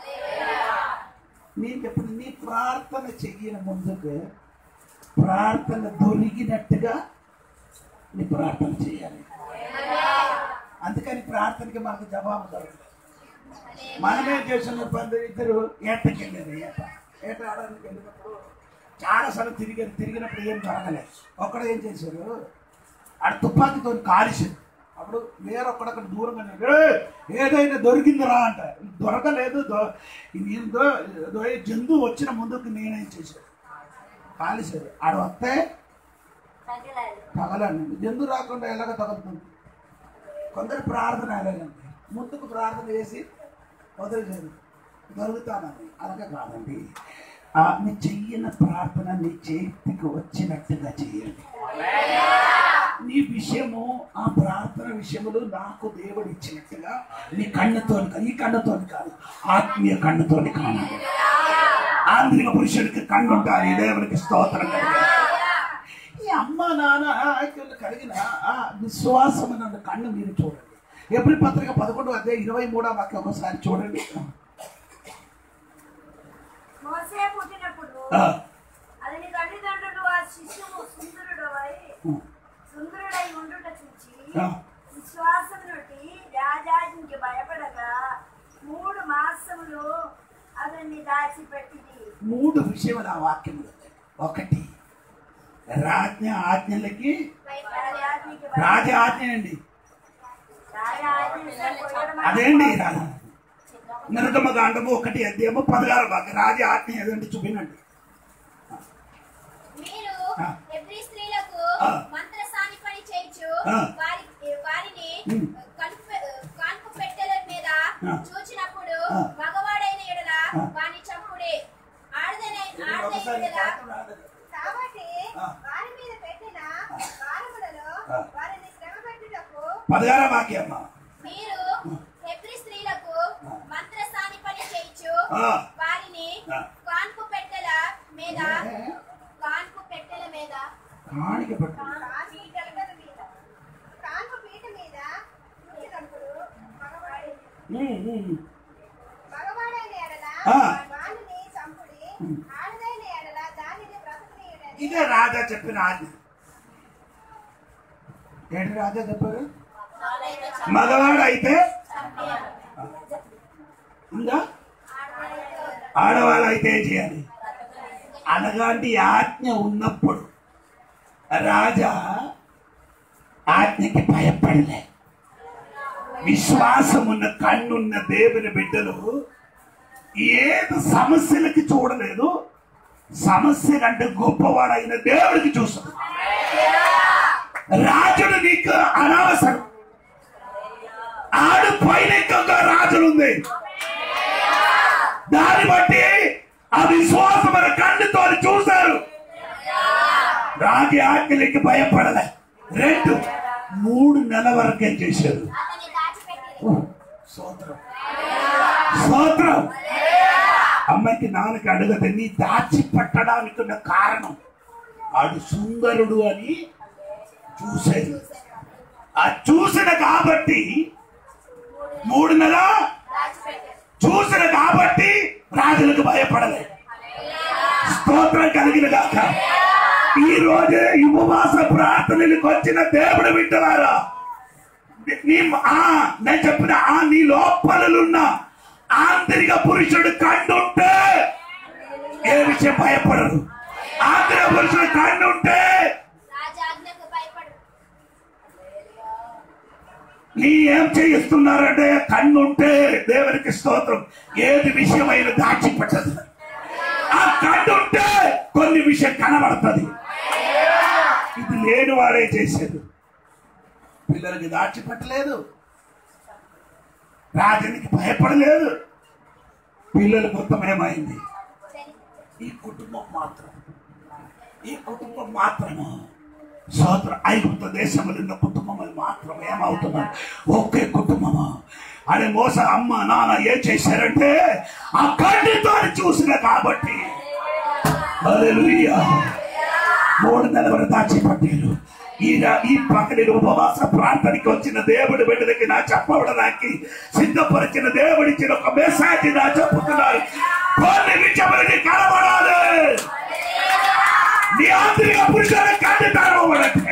నేను చెప్పిన నీ ప్రార్థన చెయ్యని ముందుకు ప్రార్థన దొరికినట్టుగా నీ ప్రార్థన చేయాలి. అందుకని ప్రార్థనకి మనకు జవాబు దొరకదు. మనమే చేసిన పని. ఇద్దరు ఏటకెళ్ళారు. ఏట ఏట ఆడడానికి వెళ్ళినప్పుడు చాలాసార్లు తిరిగారు. తిరిగినప్పుడు ఏం జరగలేదు. ఒక్కడు ఏం చేశారు, ఆడ తుపాకీతో కాల్చారు. అప్పుడు వేరొక్కడక్కడ దూరంగా ఏదైనా దొరికిందిరా అంట. దొరకలేదు. నేను జంతువు వచ్చిన ముందుకు నేనేం చేశాను, కాల్చారు. ఆడ వస్తే తగలండి. జంతువు రాకుండా ఎలాగ తగులుతుంది. కొందరు ప్రార్థన ఎలాగండి, ముందుకు ప్రార్థన చేసి వదిలేరు దొరుకుతానని. అలాగే కాదండి, నీ చెయ్యని ప్రార్థన నీ చేతికి వచ్చినట్టుగా చేయండి. నీ విషయము ఆ ప్రార్థన విషయములు నాకు దేవుడు ఇచ్చినట్టుగా నీ కన్నుతో, ఈ కన్నుతోని కాదు, ఆత్మీయ కన్నుతోని కావాలి. ఆంధ్రిక పురుషుడికి కన్ను ఉంటారు. దేవునికి స్తోత్రం కలిగారు. ఈ అమ్మ నాన్న కలిగిన ఆ విశ్వాసం అన్న కన్ను మీరు చూడండి. ఎబ్రీ పత్రిక పదకొండు అదే ఇరవై మూడో వాక్యం ఒకసారి చూడండి. మోసే పుట్టినప్పుడు అతని తల్లిదండ్రులు ఆ శిశువు సుందరుడై సుందరుడై ఉండుట చూచి విశ్వాసం నుండి రాజానికి భయపడగా మూడు మాసములు అతన్ని దాచిపెట్టింది. మూడు విషయములు ఆ వాక్యములు. ఒకటి, రాజ్ఞ ఆజ్ఞలకి రాజ ఆజ్ఞ అండి. అదేంటి నిర్గమ కాండము ఒకటి అధ్యాయము పదహారు భాగం రాజ ఆజ్ఞ ఏదండి చూపినండి. మీరు హెబ్రీ స్త్రీలకు మంత్రసాని పని చేయొచ్చు. వారి వారిని కాన్పు పెట్టెల మీద చూచినప్పుడు మగవాడైన ఎడల వాని చంపుడే, ఆడదైన ఆడదైన ఎడల కాబట్టి వారి మీద పెట్టిన భారములలో వారిని శ్రమ పెట్టుటకు. పదహారు వాక్యమ్మ. మీరు హెబ్రీ స్త్రీలకు మంత్రసాని పని చేయొచ్చు. వారిని కాన్పు పెట్టెల మీద కాన్పు పెట్టెల మీద కానిక పెట్టు కాన్పు పీట మీద కూర్చున్నప్పుడు మగవాడైన ఎడల వానిని చంపుడి, ఆడదైన ఎడల దానిని బ్రతుకునీయుడని. ఇదే రాజా చెప్పిన ఆజ్ఞ. ఏంటి రాజా చెప్పారు? మగవాడు అయితే ఇంకా ఆడవాళ్ళు అయితే ఏం చేయాలి? అలాంటి ఆజ్ఞ ఉన్నప్పుడు రాజా ఆజ్ఞకి భయపడలే. విశ్వాసం ఉన్న కన్నున్న దేవుని బిడ్డలు ఏది సమస్యలకి చూడలేదు, సమస్య కంటే గొప్పవాడైన దేవుడికి చూస్తాడు. రాజుడు నీకు అనవసరం, ఆడు పైన ఇంకొక రాజులు ఉంది. దాన్ని బట్టి ఆ విశ్వాసమైన కన్నుతో చూశారు. రాగి ఆజ్ఞలకి భయపడలే. రెండు మూడు నెలల వరకే చేశారు. స్తోత్రం స్తోత్రం. అమ్మాయికి నాన్నకి అడగదు, నీ దాచి పట్టడానికి ఉన్న కారణం ఆడు సుందరుడు అని చూసేది. ఆ చూసిన కాబట్టి మూడు నెల చూసిన కాబట్టి రాజులకు భయపడలే. స్తోత్రం కలిగిన గాక. ఈ రోజే ఈ ఉపవాస ప్రార్థనలకు వచ్చిన దేవుడు వింటున్నారా? నేను చెప్పిన ఆ నీ లోపలున్న ఆంతరిక పురుషుడు కండుంటే ఏ విషయం భయపడరు. ఆంతరిక పురుషుడు కండుంటే నీ ఏం చేయిస్తున్నారంటే కన్నుంటే దేవునికి స్తోత్రం ఏది విషయమైన దాచిపెట్టదు. ఆ కన్నుంటే కొన్ని విషయం కనబడుతుంది. ఇది లేని వాడే చేసేది. పిల్లలకి దాచిపెట్టలేదు, రాజునికి భయపడలేదు. పిల్లలు మొత్తం ఏమైంది? ఈ కుటుంబం మాత్రం ఈ కుటుంబం మాత్రము సోదరు ఐగుప్తు దేశంలో ఉన్న కుటుంబం మాత్రం ఏమవుతున్నారు? ఒకే కుటుంబము. అని మోస అమ్మ నాన్న ఏం చేశారంటే ఆ కంటితో చూసిన కాబట్టి హల్లెలూయా మూడు నెలల వరకు దాచిపట్టారు. ఈ ఈ పక్కన ఉపవాస ప్రార్థనకి వచ్చిన దేవుడి బిడ్డలకి నా చెప్పవడానికి సిద్ధపరిచిన దేవుడిచ్చిన ఒక మెసేజ్ నా చెప్పుతున్నారు. కొన్ని విషయాలకి కనబడాలి. నీ ఆంతరిక పురుషుల కంటితారంటే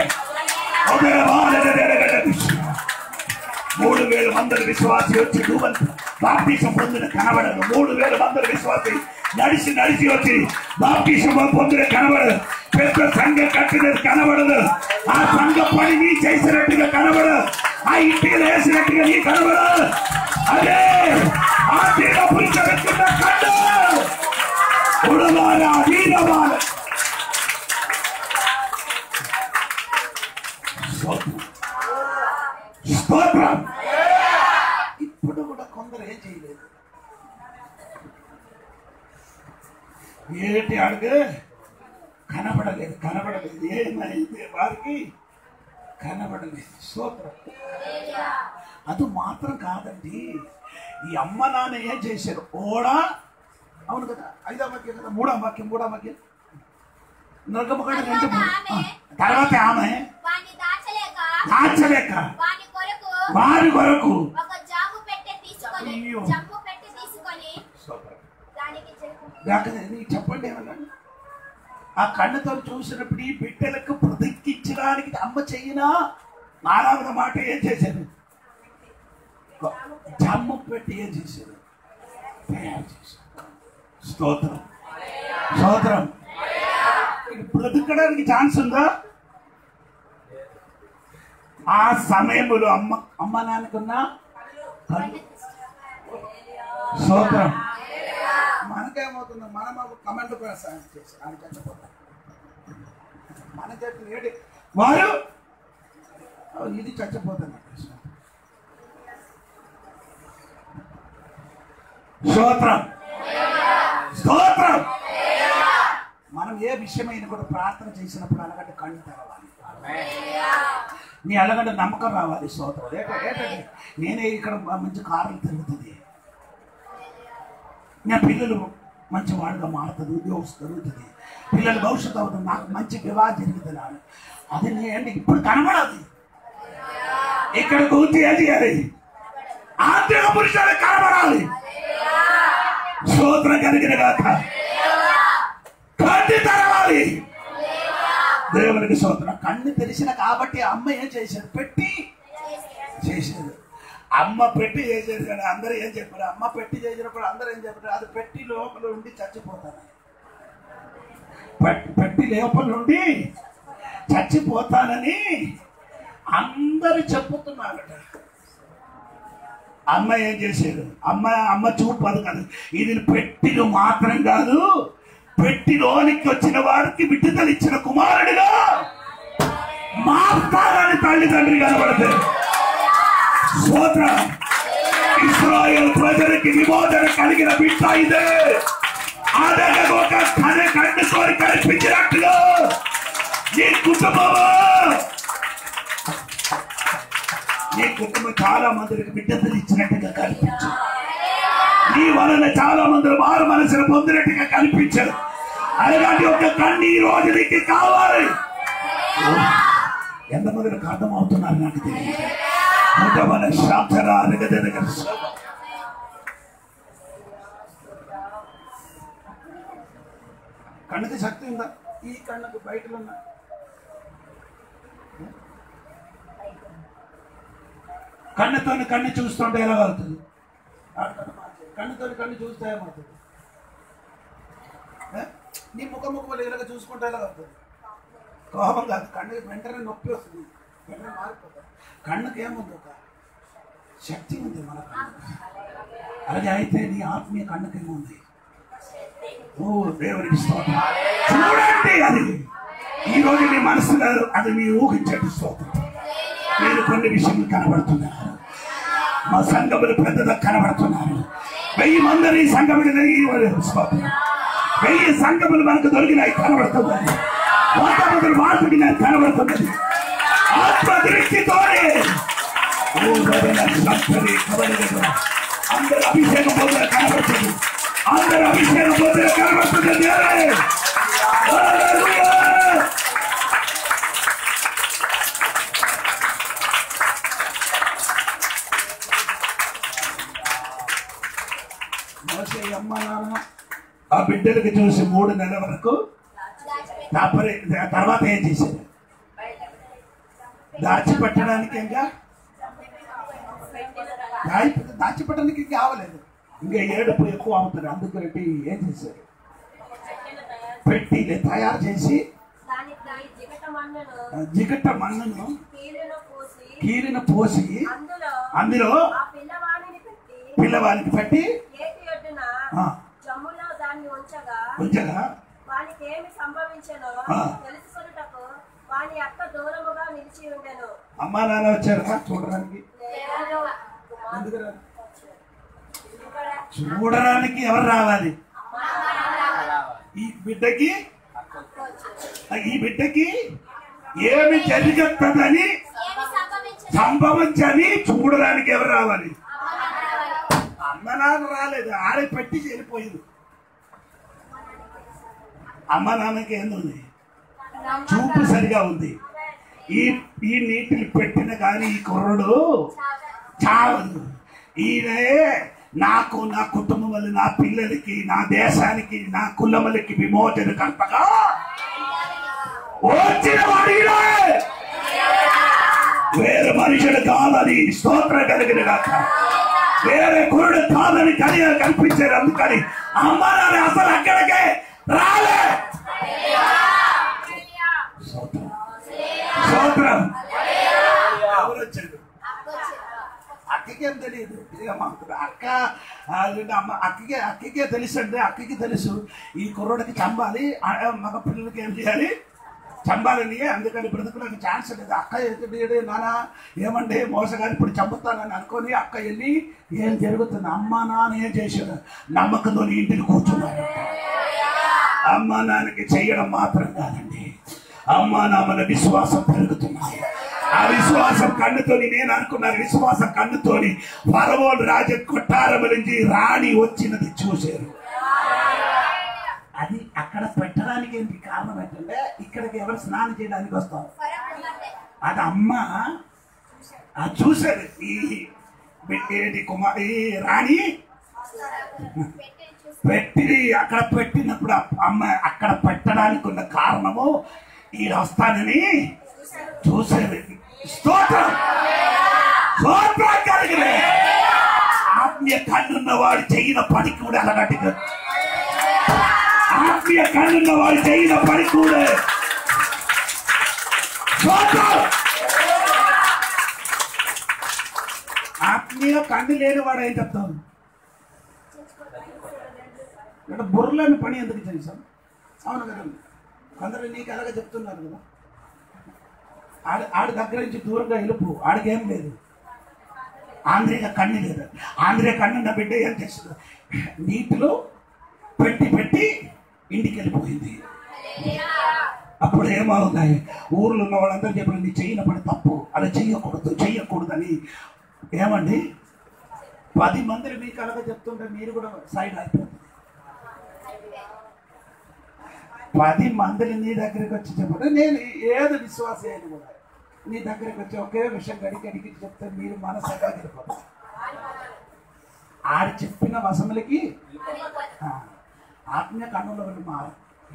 మూడు వేల మంది విశ్వాసి వచ్చి బాప్టిజం పొందిన కనబడదు. మూడు వేల మంది విశ్వాసి నడిచి నడిచి వచ్చి బాప్టిజం పొందిన కనబడదు. పెద్ద సంఘం కట్టినది కనబడదు. ఆ సంఘ పని నీ చేసినట్టుగా కనబడదు. ఆ ఇంటికి వేసినట్టుగా నీ కనబడదు. అదే ఆంతరిక పురుషుల కండు ఉడవాల వీరవాల స్తోత్రం. ఇప్పుడు కూడా కొందరు ఏం చేయలేదు. ఏంటి అడుగు కనబడలేదు కనబడలేదు ఏమైంది వారికి కనబడలేదు. స్తోత్రం. అది మాత్రం కాదండి, ఈ అమ్మ నాన్న ఏం చేశారు? ఓడా అవును కదా, ఐదో వాక్యం కదా, మూడో వాక్యం మూడో వాక్యం నరకముఖ రెండు తర్వాత ఆమె దాచలేక వారి కొరకు చెప్పండి ఏమన్నా. ఆ కళ్ళతో చూసినప్పుడు ఈ బిడ్డలకు ప్రతికించడానికి అమ్మ చెయ్యినా నాలుగవ మాట ఏం చేశారు? జమ్ము పెట్టి ఏం చేశారు? తయారు చేశారు. స్తోత్రం స్తోత్రం. బ్రతకడానికి ఛాన్స్ ఉందా? ఆ సమయంలో అమ్మ అమ్మ నాన్నకున్నా స్తోత్రం. మనకేమవుతుంది? మనం కమెంట్ ప్రసారం చేసి ఆయన చచ్చిపోతాం. మన చెప్పిన ఏంటి వారు ఇది చచ్చిపోతాను. స్తోత్రం స్తోత్రం. మనం ఏ విషయమైనా కూడా ప్రార్థన చేసినప్పుడు అలాగంటే కళ్ళు తెరవాలి. నీ అలాగంటే నమ్మకం రావాలి. స్తోత్రం. ఏంటంటే నేనే ఇక్కడ మంచి కార్లు తిరుగుతుంది, నా పిల్లలు మంచి వాడుగా మారుతుంది, ఉద్యోగం జరుగుతుంది, పిల్లల భవిష్యత్తు అవుతుంది, నాకు మంచి వివాహం జరుగుతుంది. అది నేను ఇప్పుడు కనబడాలి. ఇక్కడ కూర్చి ఏం చేయాలి? ఆంతరిక పురుషులు కనబడాలి. స్తోత్రం కలిగిన గాక. కన్ను తెరవాలి. దేవునికి స్తోత్రం. కన్ను తెరిచిన కాబట్టి అమ్మ ఏం చేశారు? పెట్టి చేసేది. అమ్మ పెట్టి చేసేది కానీ అందరూ ఏం చెప్పారు? అమ్మ పెట్టి చేసినప్పుడు అందరూ ఏం చెప్పారు? అది పెట్టి లోపల ఉండి చచ్చిపోతాను. పెట్టి లోపల నుండి చచ్చిపోతానని అందరు చెప్పుతున్నారట. అమ్మ ఏం చేశారు? అమ్మ అమ్మ చూపు అది కాదు, ఇది పెట్టిలు మాత్రం కాదు, పెట్టిలోనికి వచ్చిన వారికి విడుదలిచ్చిన కుమారుడిగా మారుతారని తల్లిదండ్రి కనబడతారు. స్తోత్రం. ఇశ్రాయేలు ప్రజలకి విమోచన కలిగిన బిడ్డ ఇదే. అదే ఒక కన కన్నుతోని కనిపించినట్టుగా నీ కుటుంబము నీ కుటుంబం చాలా మందికి బిడ్డలు ఇచ్చినట్టుగా కనిపించదు. నీ వలన చాలా మంది వారు మనసును పొందినట్టుగా కనిపించదు. అలాంటి ఒక కన్ను ఈ రోజు నీకు కావాలి. ఎంతమందికి అర్థమవుతున్నారు నాకు తెలియదు. మన శాంతరా కన్నుకి శక్తి ఉందా? ఈ కన్నుకు బయట ఉన్నా కన్నుతోని కన్ను చూస్తుంటే ఎలా అవుతుంది? కన్నుతోని కన్ను చూస్తే ఏమవుతుంది? నీ ముఖ ముఖం ఇలాగ చూసుకుంటే ఎలా అవుతుంది? కోపం కాదు, కన్ను వెంటనే నొప్పి వస్తుంది, వెంటనే మారిపోతుంది. కన్నుకి ఏముంది? ఒక శక్తి ఉంది మన కన్నుకి. అలాగే అయితే నీ ఆత్మీయ కన్నుకి ఏముంది? ఓ దేవునికి స్తోత్రం. చూడండి, అది ఈ రోజు మీ మనసు గారు అది మీ ఊహించండి. స్తోత్రం. మీరు కొన్ని విషయాలు కనబడుతున్నారు. మా సంఘములు పెద్దగా కనబడుతున్నారు. వెయ్యి మంది ఈ సంఘములు స్తోత్రం. వెయ్యి సంఘములు మనకు దొరికినాయి కనబడుతున్నాయి. వంద మంది మార్పుకి నాకు కనబడుతున్నది. ఆత్మ దృష్టితోనే అందరు అభిషేకం పొందిన కనబడుతుంది. అందరు అభిషేకం పొందిన కనబడుతుంది. అమ్మ నాన్న ఆ బిడ్డలకి చూసి మూడు నెలల వరకు తర్వాత ఏం చేశారు? దాచిపెట్టడానికి ఇంకా దాచిపెట్టడానికి ఇంకా కావలేదు. ఇంకా ఏడుపు ఎక్కువ అవుతుంది. అందుకని ఏం చేశారు? పెట్టి తయారు చేసి జిగట మన్నును కీరిన పోసి అందులో పిల్లవానికి పెట్టి ఉంచగా వానికి ఏమి సంభవించెనో తెలుసుకొనుటకు వాని అక్క దూరముగా నిలిచి ఉండెను. అమ్మా నాన్న వచ్చారా చూడడానికి? చూడడానికి ఎవరు రావాలి? ఈ బిడ్డకి ఈ బిడ్డకి ఏమి జరుగుతుందని సంభవించని చూడడానికి ఎవరు రావాలి? అమ్మ నాన్న రాలేదు, ఆడే పెట్టి వెళ్ళిపోయింది. అమ్మ నాన్నకి ఏంది? చూపు సరిగా ఉంది. ఈ ఈ నీటిని పెట్టిన కానీ ఈ కుర్రడు చావదు. ఈయనే నాకు, నా కుటుంబం వల్ల, నా పిల్లలకి, నా దేశానికి, నా కులములకి విమోచన కల్పగా వచ్చిన వాడినే. వేరే మనుషులు కాదని స్తోత్రం కలిగిన కాక వేరే కురుడు కాదని కలిగి కల్పించారు. అందుకని అమ్మ నాన్న అసలు అక్కడికే రాలే. స్తోత్రం. ఎవరు వచ్చారు? అక్కకేం తెలియదు. అక్క అమ్మ అక్కకే అక్కకే తెలుసు అంటే అక్కకి తెలుసు ఈ కుర్రోడికి చంపాలి, మగ పిల్లలకి ఏం చేయాలి? చంపాలని. అందుకని బ్రతుకులకు ఛాన్స్ లేదు. అక్క ఎదుటి నాన్న ఏమంటే మోసగాని ఇప్పుడు చంపుతానని అనుకొని అక్క వెళ్ళి ఏం జరుగుతుంది? అమ్మ నాన్న ఏం చేశారు? నమ్మకంతో ఇంటిని కూర్చున్నారు. అమ్మ నాన్నకి చేయడం మాత్రం కాదండి, అమ్మ నాన్న విశ్వాసం పెరుగుతున్నాయి. ఆ విశ్వాసం కన్నుతోని నేను అనుకున్నాను. విశ్వాసం కన్నుతోని ఫరవోను రాజ కొట్టారం నుంచి రాణి వచ్చినది చూశారు. అది అక్కడ పెట్టడానికి ఏంటి కారణం ఏంటంటే ఇక్కడికి ఎవరు స్నానం చేయడానికి వస్తారు? అది అమ్మ చూశారు. ఈ ఏంటి కుమారి రాణి పెట్టి అక్కడ పెట్టినప్పుడు అమ్మ అక్కడ పెట్టడానికి ఉన్న కారణము ఈ వస్తానని చూశారు. స్తోత్రం. స్తోత్రం కలిగిన ఆత్మీయ కన్నున్న వాడు చేయన పని కూడా అలాంటిది. ఆత్మీయ కన్నున్న వాడు చేయన పని కూడా స్తోత్రం. ఆత్మీయ నీలో కన్ను లేని వాడు ఏం చెప్తావు? అంటే బుర్రలేని పని ఎందుకు చేసాం? అవును కదండి, కొందరు నీకు ఎలాగ చెప్తున్నారు కదా, ఆడి ఆడి దగ్గర నుంచి దూరంగా వెళ్ళిపో, ఆడికి ఏం లేదు. ఆంధ్రిక కన్ను లేదు. ఆంధ్రిక కన్ను నా బిడ్డ ఏం చేస్తుంది? నీటిలో పెట్టి పెట్టి ఇంటికి వెళ్ళిపోయింది. అప్పుడు ఏమవుతాయి? ఊర్లో ఉన్న వాళ్ళందరూ చెప్పిన నీ చేయనప్పుడు తప్పు, అలా చెయ్యకూడదు చెయ్యకూడదని. ఏమండి, పది మందిని మీకు అలాగ చెప్తుంటే మీరు కూడా సైడ్ అయిపోతుంది. పది మందిని నీ దగ్గరికి వచ్చి చెప్పండి, నేను ఏదో విశ్వాసం కూడా నీ దగ్గరికి వచ్చి ఒకే విషయం గడికి అడిగి చెప్తే మీరు మనసుగా వెళ్ళిపోతారు. ఆడి చెప్పిన వసములకి ఆత్మీయ కన్నులో వెళ్ళి మారు.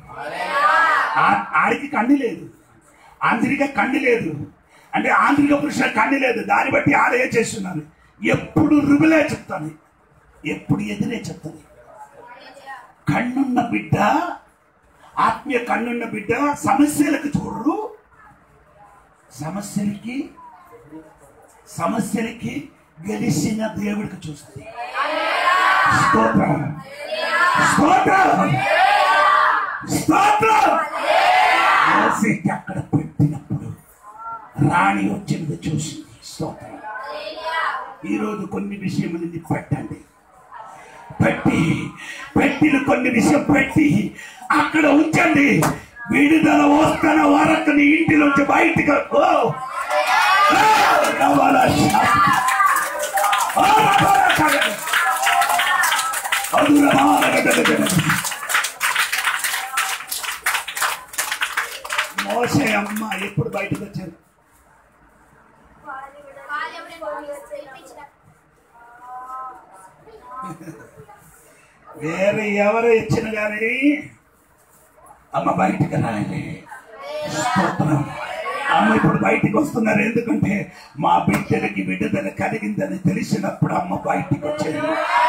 ఆడికి కన్ను లేదు, ఆంతరిక కన్ను లేదు. అంటే ఆంతరిక పురుషుల కన్ను లేదు. దాన్ని బట్టి ఆడే చేస్తున్నారు. ఎప్పుడు రుబులే చెప్తాను, ఎప్పుడు ఎదురే చెప్తాను. కన్నున్న బిడ్డ, ఆత్మీయ కన్నున్న బిడ్డ సమస్యలకు చూడరు. సమస్యలకి సమస్యలకి గెలిచిన దేవుడికి చూస్తుంది. స్తోత్రం స్తోత్రం స్తోత్రం. మోసేకి అక్కడ పెట్టినప్పుడు రాణి వచ్చింది చూసింది. స్తోత్రం. ఈరోజు కొన్ని విషయములని పెట్టండి, పెట్టి పెట్టిన కొన్ని విషయం పెట్టి అక్కడ ఉంచండి. విడుదల వస్తున్న వరకు నీ ఇంటిలోంచి బయటికి మోసే అమ్మ ఎప్పుడు బయటకు వచ్చారు? వేరే ఎవరు ఇచ్చిన కానీ అమ్మ బయటికి రాయలే. స్తోత్రం. అమ్మ ఇప్పుడు బయటికి వస్తున్నారు. ఎందుకంటే మా బిడ్డలకి విడుదల కలిగిందని తెలిసినప్పుడు అమ్మ బయటికి వచ్చేది.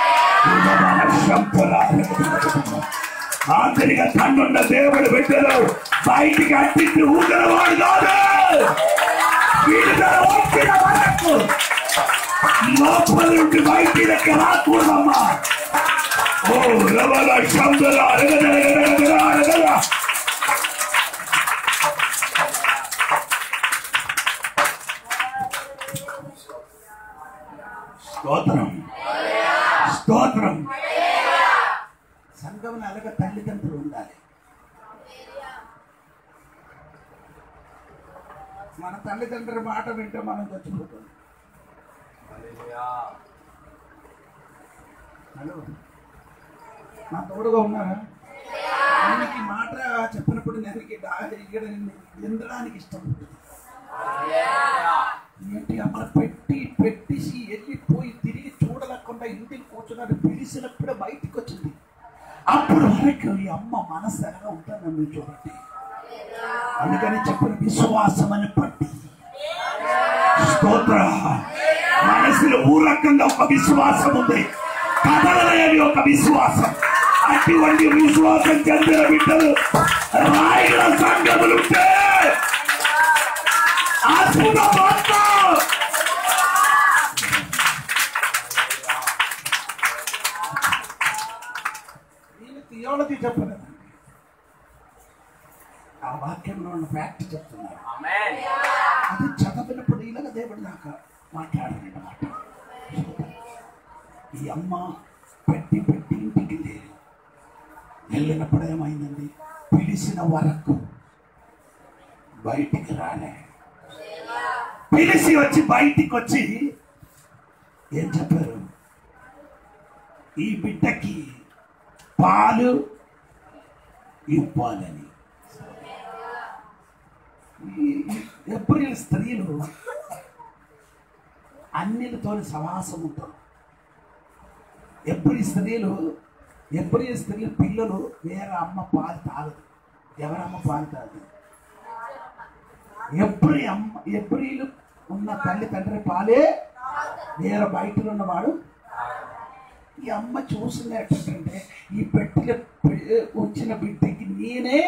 ఆంతరిక కన్నున్న దేవుడు బిడ్డలు బయటికి అట్టించి ఊగలవాడు కాదు. విడుదల వచ్చిన వరకు లోపల నుండి బయటికి రాకూడదమ్మా. ఓ రవల శబ్దల అరగదరగదరగదర అరగద. స్తోత్రం స్తోత్రం. సంఘంలో అలాగ తల్లిదండ్రులు ఉండాలి. మన తల్లిదండ్రుల మాట వింటే మనం చచ్చిపోతాం. హలో, నా తోడుగా ఉన్నారా? ఆయనకి మాట చెప్పినప్పుడు నేను ఇక్కడ వినడానికి ఇష్టం ఉంటుంది. ఏంటి అమ్మ పెట్టి పెట్టేసి వెళ్ళిపోయి తిరిగి చూడలేకుండా ఇంటికి కూర్చున్నారు. పిలిచినప్పుడే బయటికి వచ్చింది. అప్పుడు వరకు ఈ అమ్మ మనసు ఎలాగా ఉంటుందని మీరు చూడండి. అందుకని చెప్పిన విశ్వాసం అని పట్టి స్తోత్ర. మనసులో ఊరకంగా ఒక విశ్వాసం ఉంది, కదలలేని ఒక విశ్వాసం. అటువంటి విశ్వాసం చెందిన బిడ్డలు రాయిల సంఘములుంటే అద్భుతం. నేను థియాలజీ చెప్పలేదు, ఆ వాక్యంలో ఉన్న ఫ్యాక్ట్ చెప్తున్నారు. అది చదవినప్పుడు ఇలాగ దేవుడు దాకా మాట్లాడాలన్నమాట. ఈ అమ్మ పెట్టి పెట్టి ఇంటికి లేదు. వెళ్ళినప్పుడు ఏమైందండి? పిలిచిన వరకు బయటికి రాలే. పిలిచి వచ్చి బయటికి వచ్చి ఏం చెప్పారు? ఈ బిడ్డకి పాలు ఇవ్వాలని. ఎప్పుడు స్త్రీలు అన్నిలతో సవాసం ఉంటారు. ఎప్పుడు స్త్రీలు ఎప్పుడు స్త్రీలు పిల్లలు వేరే అమ్మ పాలు తాగదు. ఎవరమ్మ పాలు తాగదు? ఎప్పుడు అమ్మ ఎప్పుడు ఉన్న తల్లి తండ్రి పాలే, వేరే బయటలో ఉన్నవాడు. ఈ అమ్మ చూసింది ఏంటంటే ఈ పెట్టిన వచ్చిన బిడ్డకి నేనే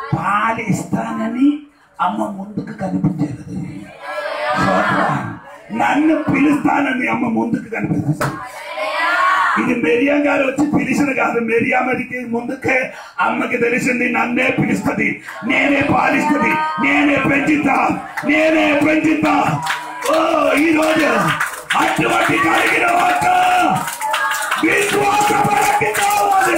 పాలు ఇస్తానని అమ్మ ముందుకు కనిపించేది. నన్ను పిలుస్తానని అమ్మ ముందుకు కనిపిస్తుంది. ఇది మెరియాం గారు వచ్చి పిలిచిన కాదు, మెరియామకి ముందుకే అమ్మకి తెలిసింది నన్నే పిలుస్తుంది, నేనే పాలిస్తుంది, నేనే పెంచుతా, నేనే పెంచుతా. ఓ ఈ రోజు అటువంటి కలిగిన వార్త విశ్వాసం మనకి కావాలి.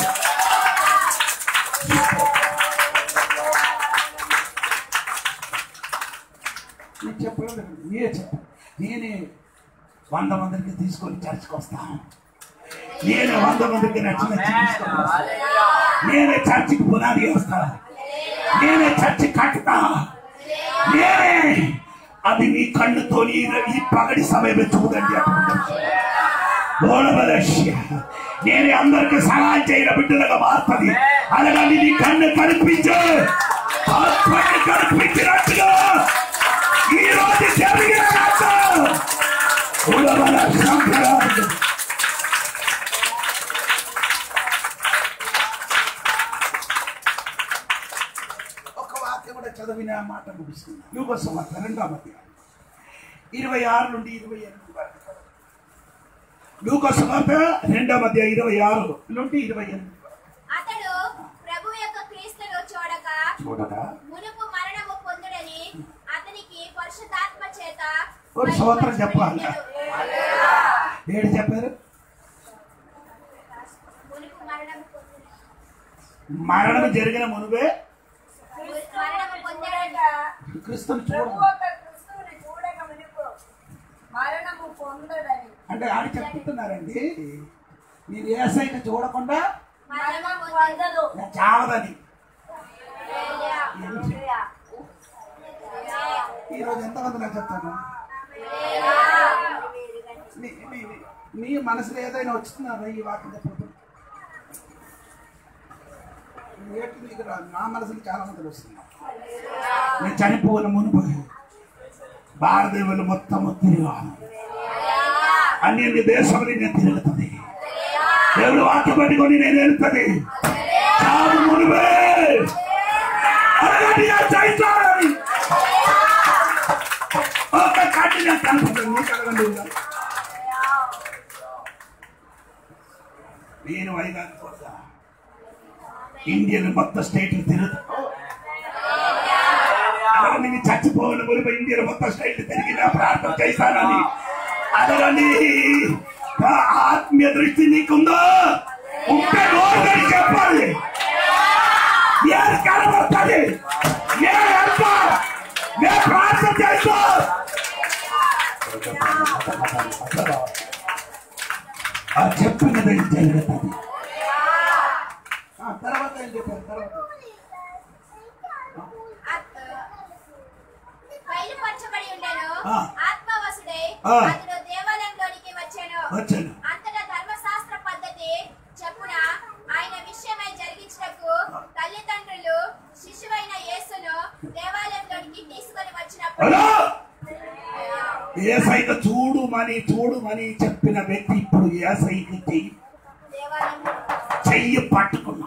నేను చెప్పలేదు, మీరే చెప్పాను. నేనే వంద మందికి తీసుకొని చర్చకు వస్తాను, నేనే వంద మందికి నచ్చిన తీసుకొని వస్తాను, నేనే చర్చికి పునాది వేస్తాను, నేనే చర్చి కట్టుతా, నేనే. అది నీ కన్నుతో ఈ పగడి సమయంలో చూడండి. నేనే అందరికి సహాయం చేయన బిడ్డలుగా మారుతుంది. అలాగని నీ కన్ను కనిపించు, ఆత్మని కనిపించినట్టుగా ఈ రోజు జరిగిన ఒక వాక్యం కూడా చదివిన మాట ముగిస్తుంది. లూకా సువార్త రెండవ అధ్యాయం ఇరవై ఆరు నుండి ఇరవై ఎనిమిది వరకు. లూకా సువార్త రెండవ అధ్యాయం ఇరవై ఆరు నుండి ఇరవై ఎనిమిది వరకు. అతడు ప్రభువు యొక్క క్రీస్తును చూడక చూడక మునుపు మరణము పొందుడని అతనికి పరిశుద్ధాత్మ చేత ఒక స్తోత్రం చెప్పాలి. ఏడు చెప్పారు? మునుపు మరణము పొందుడని, మరణం జరిగిన మునువే మరణము పొందుడని క్రీస్తుని చూడ మరణము పొందడని అంటే ఆడి చెప్తున్నారండి, మీరు ఏసైకి చూడకుండా మరణము పొందదు చావదని. ఈరోజు ఎంతమంది నాకు చెప్తాను, మీ మనసులో ఏదైనా వచ్చిస్తున్నారా ఈ వాక్యం చెప్పడం? నా మనసులో చాలా మంది వస్తున్నారు. నేను చనిపోయిన మునుపు భారతదేవులు మొత్తం తిరిగాను, అన్ని దేశంలో నేను తిరుగుతుంది. దేవుడు వాక్యం పట్టుకొని నేను వెళ్తుంది. చావు మునుపే ఒక కట్టిన కనపడుతుంది. కలగండి, నేను వైజాగ్ పోతా, ఇండియన్ మొత్తం స్టేట్లు తిరుగుతా. అలాగే నేను చచ్చిపోయిన మునుపు ఇండియన్ మొత్తం స్టేట్లు తిరిగిన ప్రార్థన చేస్తానని. అలాగని ఆత్మీయ దృష్టి నీకుందో ఉంటే నోరుని చెప్పాలి. నేను కనబడుతుంది, నేను వెళ్తా, నేను ప్రార్థన చేస్తా. ఆ చెప్పినది జరుగుతుంది. తర్వాత ఏం చెప్పారు? తర్వాత బయలుపరచబడి ఉండెను, ఆ. ఆత్మవశుడై ఆ. అతడు దేవాలయంలోనికి వచ్చెను. వచ్చాను. అంతటా ధర్మశాస్త్ర పద్ధతి చెప్పున ఆయన విషయమై జరిగించుటకు తల్లిదండ్రులు శిశువైన యేసును దేవాలయంలోనికి తీసుకొని వచ్చినప్పుడు హలో, ఏసైకి చూడుమని చూడుమని చెప్పిన వ్యక్తి ఇప్పుడు ఏసైకి చెయ్యి దేవాలయంలో చెయ్యి పట్టుకున్నా.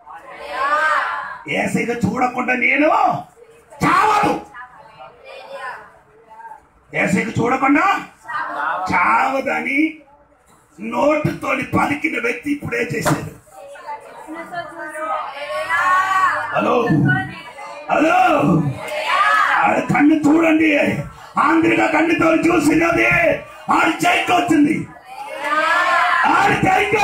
ఏసైకి చూడకుండా నేను చావదు. ఏసైకి చూడకుండా చావదని నోటుతోని పలికిన వ్యక్తి ఇప్పుడే చేశాడు. హలో హలో, ఆడ కన్ను చూడండి, ఆంధ్రిక కన్నుతో చూసినది ఆడి చైకి వచ్చింది. ఆడి చైకి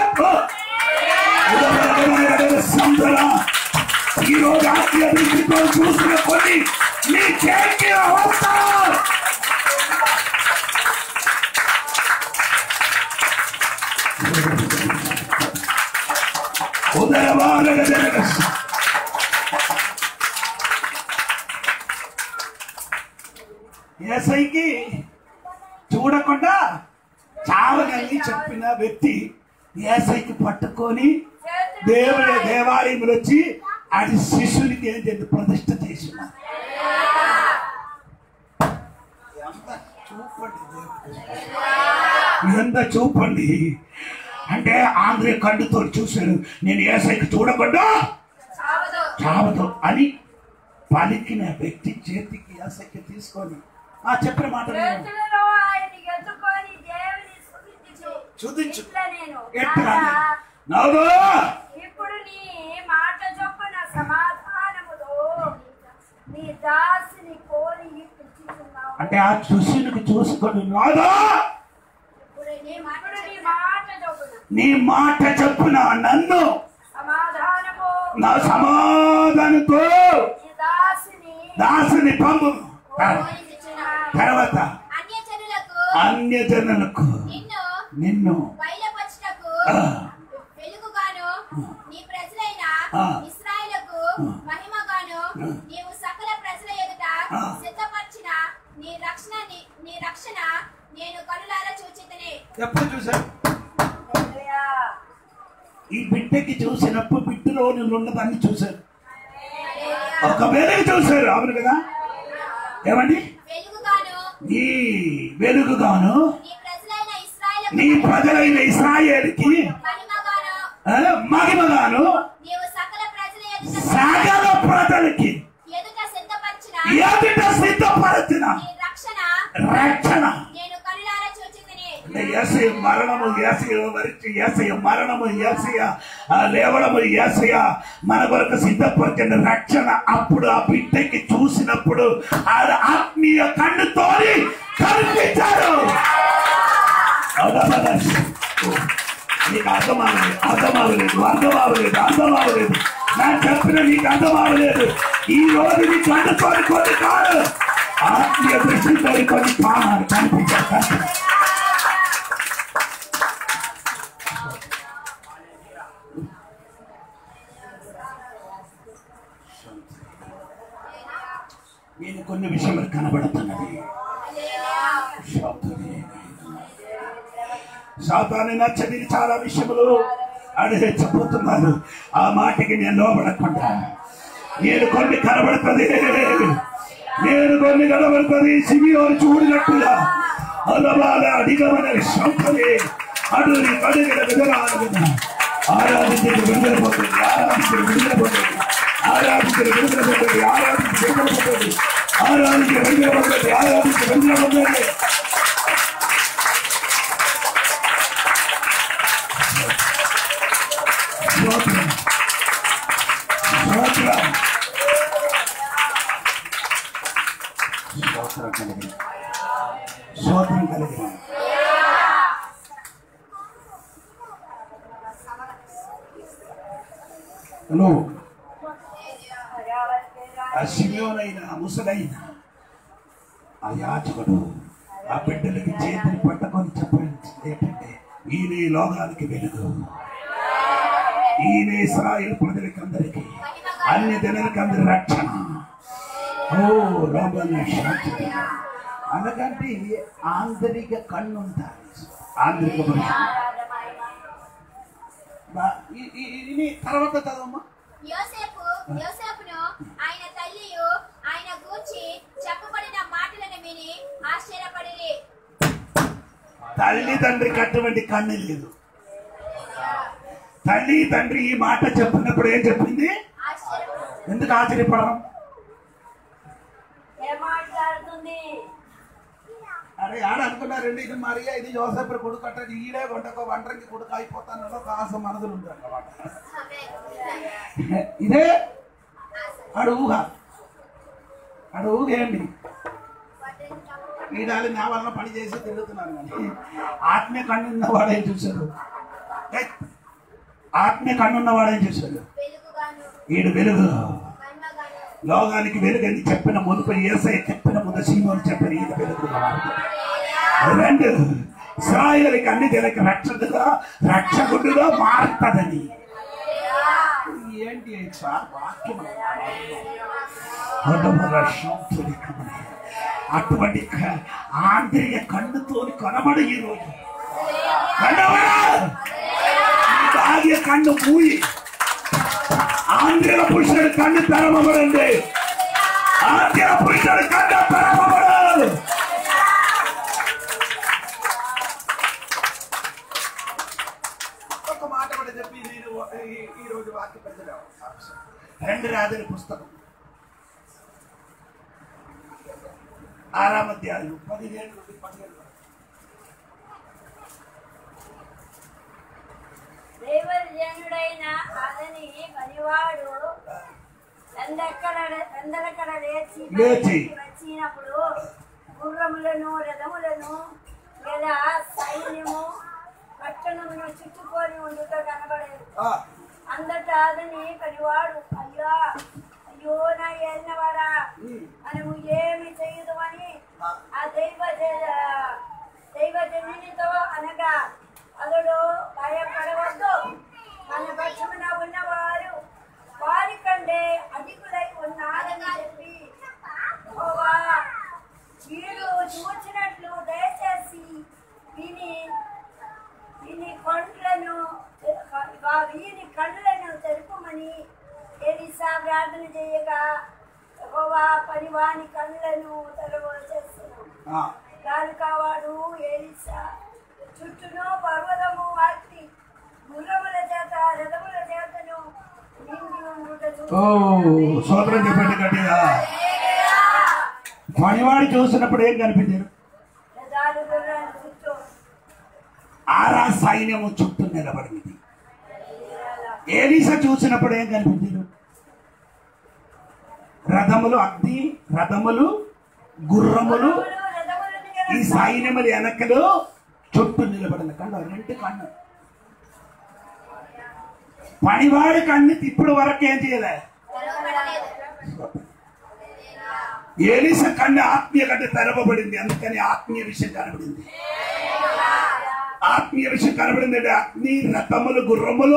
ఈ రోజు ఆత్మీయ దృష్టితో చూసిన కొన్ని మీ చైకి అవస్థ. ఉదయవానగ జరగ ఏసైకి చూడకుండా చావగలి చెప్పిన వ్యక్తి ఏసైకి పట్టుకొని దేవుడి దేవాలయంలో వచ్చి ఆడి శిష్యునికి ఏం చేసి ప్రతిష్ట చేసినారు. ఎంత చూపండి దేవుడు, ఎంత చూపండి. అంటే ఆంధ్రే కళ్ళుతో చూశాడు, నేను ఏసైకి చూడకుండా చావదు అని పలికిన వ్యక్తి చేతికి ఏసైకి తీసుకొని ఆ చెప్పిన మాట చేతులలో చూపించు. ఇట్లా నేను ఎట్లా? నాదా, నాదో ఇప్పుడు నీ మాట చొప్పున సమాధానముతో నీ దాసిని కోరి పిలుచుచున్నావు. అంటే ఆ చూసినకి చూసుకొని నాదో ఇప్పుడు నీ మాట ఇప్పుడు నీ మాట చొప్పున నీ మాట చెప్పున నన్ను సమాధానము నా సమాధానంతో నీ దాసిని దాసుని పంపు. కోరిచుచున్నావు. తర్వాత అన్యజనులకు అన్య జనులకు నిన్ను నిన్ను బయలుపరచుటకు ఆ, వెలుగుగాను నీ ప్రజలైన ఆ. ఇశ్రాయేలుకు మహిమగాను నీవు సకల ప్రజల ఎదుట ఆ. సిద్ధపరిచిన నీ రక్షణ నీ- నీ రక్షణ నేను కనులారా చూచితిని. ఎప్పుడు చూసారు? హల్లెలూయా. ఈ బిడ్డకి చూసినప్పుడు బిడ్డలో ఉన్నదాన్ని చూశారు. హల్లెలూయా. ఒక వెలుగు చూశారు. అవును కదా? ఏమండి? వెలుగుగాను నీ వెలుగుగాను నీ ప్రజలైన ఇశ్రాయేలుకు నీ ప్రజలైన ఇశ్రాయేలుకి మహిమగాను ఆ, మహిమగాను నీవు సకల ప్రజల ఎదుట సకల ప్రజలకి ఎదుట సిద్ధపరిచిన ఎదుట సిద్ధపరచిన నీ రక్షణ రక్షణ. నేను కనులారా చూచితిని. ఏసయ మరణము ఏసయ వరించి ఏసయ మరణము ఏసయ ఆ లేవడము ఏసయ మన కొరకు సిద్ధపరిచిన రక్షణ. అప్పుడు ఆ బిడ్డకి చూసినప్పుడు ఆ ఆత్మీయ కన్నుతోని కనిపించారు. నీకు అర్థం అవ్వలేదు, అర్థం అవ్వలేదు, అర్థం అవ్వలేదు, అర్థం అవ్వలేదు. నేను చెప్పిన నీకు అర్థం అవ్వలేదు. ఈ రోజు నీ కన్నుతోని కొన్ని కాదు, ఆత్మీయ దృష్టితో కొన్ని కావాలి కనిపించారు. కనిపించారు. నేను కొన్ని విషయాలు కనబడుతున్నది. సాతాను నచ్చని చాలా విషయములు అడిగే చెప్పుతున్నారు. ఆ మాటకి నేను లోబడకుండా నేను కొన్ని కనబడుతుంది, నేను కొన్ని కనబడుతుంది. సిమియోను చూడినట్టుగా అలవాల అడిగమన శంకలే అడు కడిగిన విధరాలు ఆరాధించిన విడుదల పొందండి, ఆరాధించిన విడుదల పొందండి, ఆరాధించిన విడుదల పొందండి, ఆరాధించిన విడుదల పొందండి, ఆరాధించిన విడుదల పొందండి, ఆరాధించిన విడుదల పొందండి. స్తోత్రం, స్తోత్రం, స్తోత్రం కలిగిన స్తోత్రం కలిగిన హలో. ఆ సిమియోనైన ముసలైన ఆ యాచకుడు ఆ బిడ్డలకి చేతిని పట్టుకొని చెప్పండి ఏంటంటే ఈయన ఈ లోకానికి వెలుగు, ఈయన ఇశ్రాయేలు ప్రజలకి అందరికి అన్ని జనులకి అందరి రక్షణ. ఓ లోపల శాంతి. అందుకంటే ఆంతరిక కన్ను ఉంటారు, ఆంతరిక మనిషి. తర్వాత చదవమ్మా. యోసేపు యోసేపును ఆయన తల్లియు ఆయన గూర్చి చెప్పబడిన మాటలను విని ఆశ్చర్యపడిరి. తల్లి తండ్రికి అటువంటి కన్ను లేదు. తల్లి తండ్రి ఈ మాట చెప్పినప్పుడు ఏం చెప్పింది? ఆశ్చర్యపడి ఎందుకు ఆశ్చర్యపడడం? ఏం మాట్లాడుతుంది? అరే ఆడ అనుకున్నారండి ఇది మరియా ఇది యోసేపు కొడుకు అంటే ఈడే వంటకో వంటకి కొడుకు అయిపోతాను కాస మనసులు ఉంటారు అన్నమాట. ఇదే ఆడు ఊహ, ఆడు ఊహ ఏంటి? ఈడాలి నా వలన పని చేసి తిరుగుతున్నాను కానీ ఆత్మీయ కన్నున్న వాడేం చూశాడు? ఆత్మీయ కన్నున్న వాడేం చూశాడు? వెలుగుగాను ఈడు వెలుగు, మహిమగాను లోకానికి వెలుగని చెప్పిన మునుపు యేసయ్య చెప్పిన ముందు సీమోను చెప్పిన ఈయన వెలుగు. రెండు ఇశ్రాయేలుకి అన్ని జనకి రక్షకుడుగా రక్షకుడుగా మారుతుందని ఏంటి సార్ వాక్యం? అటువంటి ఆంధ్రియ కన్నుతో కనబడి ఈ రోజు ఆంధ్రియ కన్ను మూయి ఆంధ్రియ పురుషుడు కన్ను తెరవబడండి, ఆంధ్రియ పురుషుడు కన్ను తెరవబడాలి. ఒక మాట కూడా చెప్పి నేను ఈ రోజు వాక్య ప్రజలు రెండు రాజుల పుస్తకం ఆరామ అధ్యాయం పదిహేను నుండి పదిహేను దైవజనుడైన అతని పనివాడు ఎందెక్కడ ఎందరక్కడ లేచి లేచి వచ్చినప్పుడు గుర్రములను రథములను లేదా సైన్యము పట్టణమును చుట్టుకొని ఉండుట కనబడేది. అందట అతని పనివాడు అయ్యా అయ్యో నా ఏలినవాడా మనము ఏమి చేయదు అని ఆ దైవ దైవజనునితో అనగా అతడు భయపడవద్దు, మన పక్షమున ఉన్నవారు వారి కంటే అధికులై ఉన్నారని చెప్పి యెహోవా వీడు చూచినట్లు దయచేసి విని వీని కండ్లను వీని కళ్ళను తెరుపుమని ఎలీసా ప్రార్థన చేయగా యెహోవా పనివాని కళ్ళను తెరవచేస్తున్నాడు. గాలి కావాడు ఎలీసా చుట్టూను పర్వతము అగ్ని గుర్రముల చేత రథముల చేతను సోదరం చెప్పండి గట్టిగా. పనివాడు చూసినప్పుడు ఏం కనిపించారు? ఆరా సైన్యము చుట్టూ నిలబడింది. ఎలీసా చూసినప్పుడు ఏం కనిపించారు? రథములు అగ్ని రథములు గుర్రములు ఈ సైన్యములు వెనకలు చుట్టూ నిలబడింది. కన్ను రెండు కన్ను పనివాడి కన్ను ఇప్పుడు వరకు ఏం చేయలే. ఎలీసా కన్ను ఆత్మీయ కంటే తెరవబడింది, అందుకని ఆత్మీయ విషయం కనబడింది. ఆత్మీయ విషయం కనబడింది అంటే అగ్ని రథములు గుర్రములు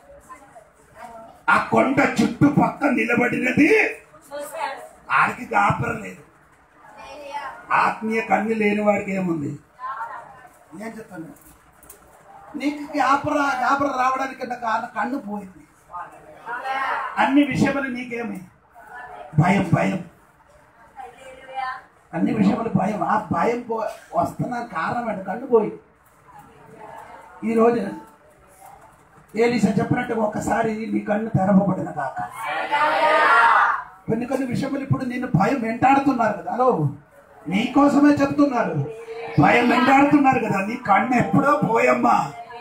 ఆ కొండ చుట్టుపక్క నిలబడినది. ఆడికి గాపరం లేదు. ఆత్మీయ కన్ను లేని వాడికి ఏముంది? నేను చెప్తాను, నీకు గాపర గాపర రావడానికి కారణం కన్ను పోయింది. అన్ని విషయములు నీకేమి భయం భయం అన్ని విషయములు భయం. ఆ భయం పో వస్తున్న కారణం అంటే కన్ను పోయింది. ఈరోజు ఎలీసా చెప్పినట్టు ఒకసారి నీ కన్ను తెరవబడిన కాక. కొన్ని కొన్ని విషయములు ఇప్పుడు నిన్ను భయం వెంటాడుతున్నారు కదా, హలో నీకోసమే చెప్తున్నారు. భయం వెంటాడుతున్నారు కదా, నీ కన్ను ఎప్పుడో పోయమ్మా.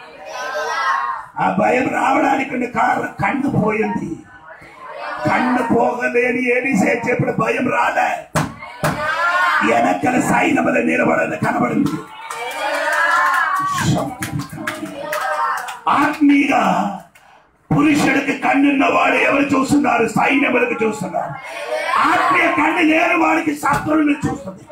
ఆ భయం రావడానికి కారణం కన్ను పోయింది. కన్ను పోగలేని ఎలీసా చెప్పిన భయం రాలే. వెనక్కల సైన్యముల నిలబడని కనబడింది. ఆత్మీయ పురుషుడికి కన్నున్న వాడు ఎవరు చూస్తున్నారు? సైన్యములకు చూస్తున్నారు. ఆత్మీయ కన్ను లేని వాడికి శత్రువుని చూస్తుంది.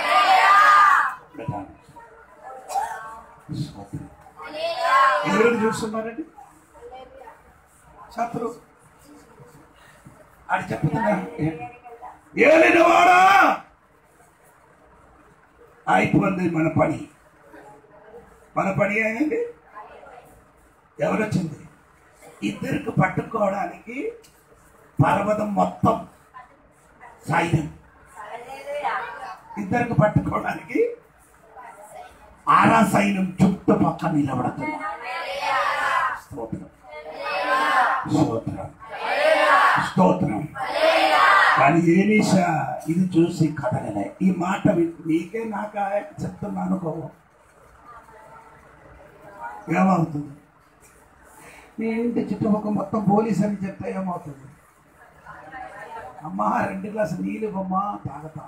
ఎవరికి చూస్తున్నారండి? శత్రువు. అది చెప్తున్నారు ఏలినవాడా అయిపోయింది మన పని. మన పని ఏంటండి? ఎవరొచ్చింది? ఇద్దరికి పట్టుకోవడానికి పర్వతం మొత్తం సైన్యం, ఇద్దరికి పట్టుకోవడానికి ఆరా సైన్యం చుట్టుపక్కల నిలబడుతుంది. స్తోత్రం స్తోత్రం స్తోత్రం. కానీ ఎలీసా ఇది చూసి కదలలే. ఈ మాట నీకే నాకా చెప్తున్నా అనుకో, ఏమవుతుంది? నీ ఇంటి చుట్టుపక్కల మొత్తం పోలీసు అని చెప్తే ఏమవుతుంది? అమ్మా రెండు గ్లాసు నీళ్ళు ఇవ్వమ్మా తాగతా.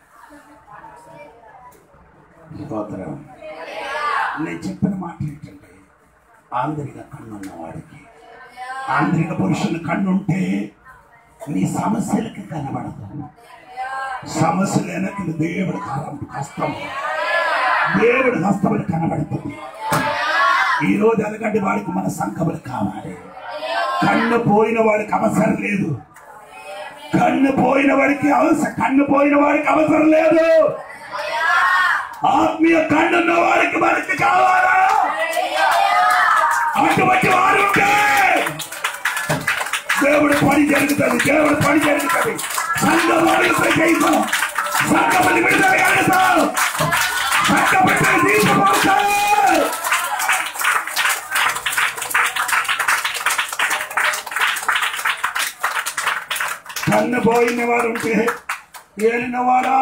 స్తోత్రం. నేను చెప్పిన మాట ఏంటంటే, ఆంధ్రిక కన్నున్న వాడికి, ఆంధ్రిక పురుషుని కన్నుంటే నీ సమస్యలకి కనబడదు. సమస్యలు వెనక్కి దేవుడి హస్తం, దేవుడి హస్తములు కనబడుతుంది. ఈ రోజు ఎందుకంటే వాడికి మన సంఘములు కావాలి. కన్ను పోయిన వాడికి అవసరం లేదు. కన్ను పోయిన వాడికి అవసరం కన్ను పోయిన వాడికి అవసరం లేదు. ఆత్మీయ కన్నున్న వాడికి మనకి కావాలా? అటువంటి వారు ఉంటే దేవుడు పని జరుగుతుంది. దేవుడు పని జరుగుతుంది. సంఘం చేస్తాం, సంఘమని విడుదల చేస్తాం, సంఘం తీసుకుంటాం. కన్ను పోయిన వాడు ఉంటే ఏలినవాడా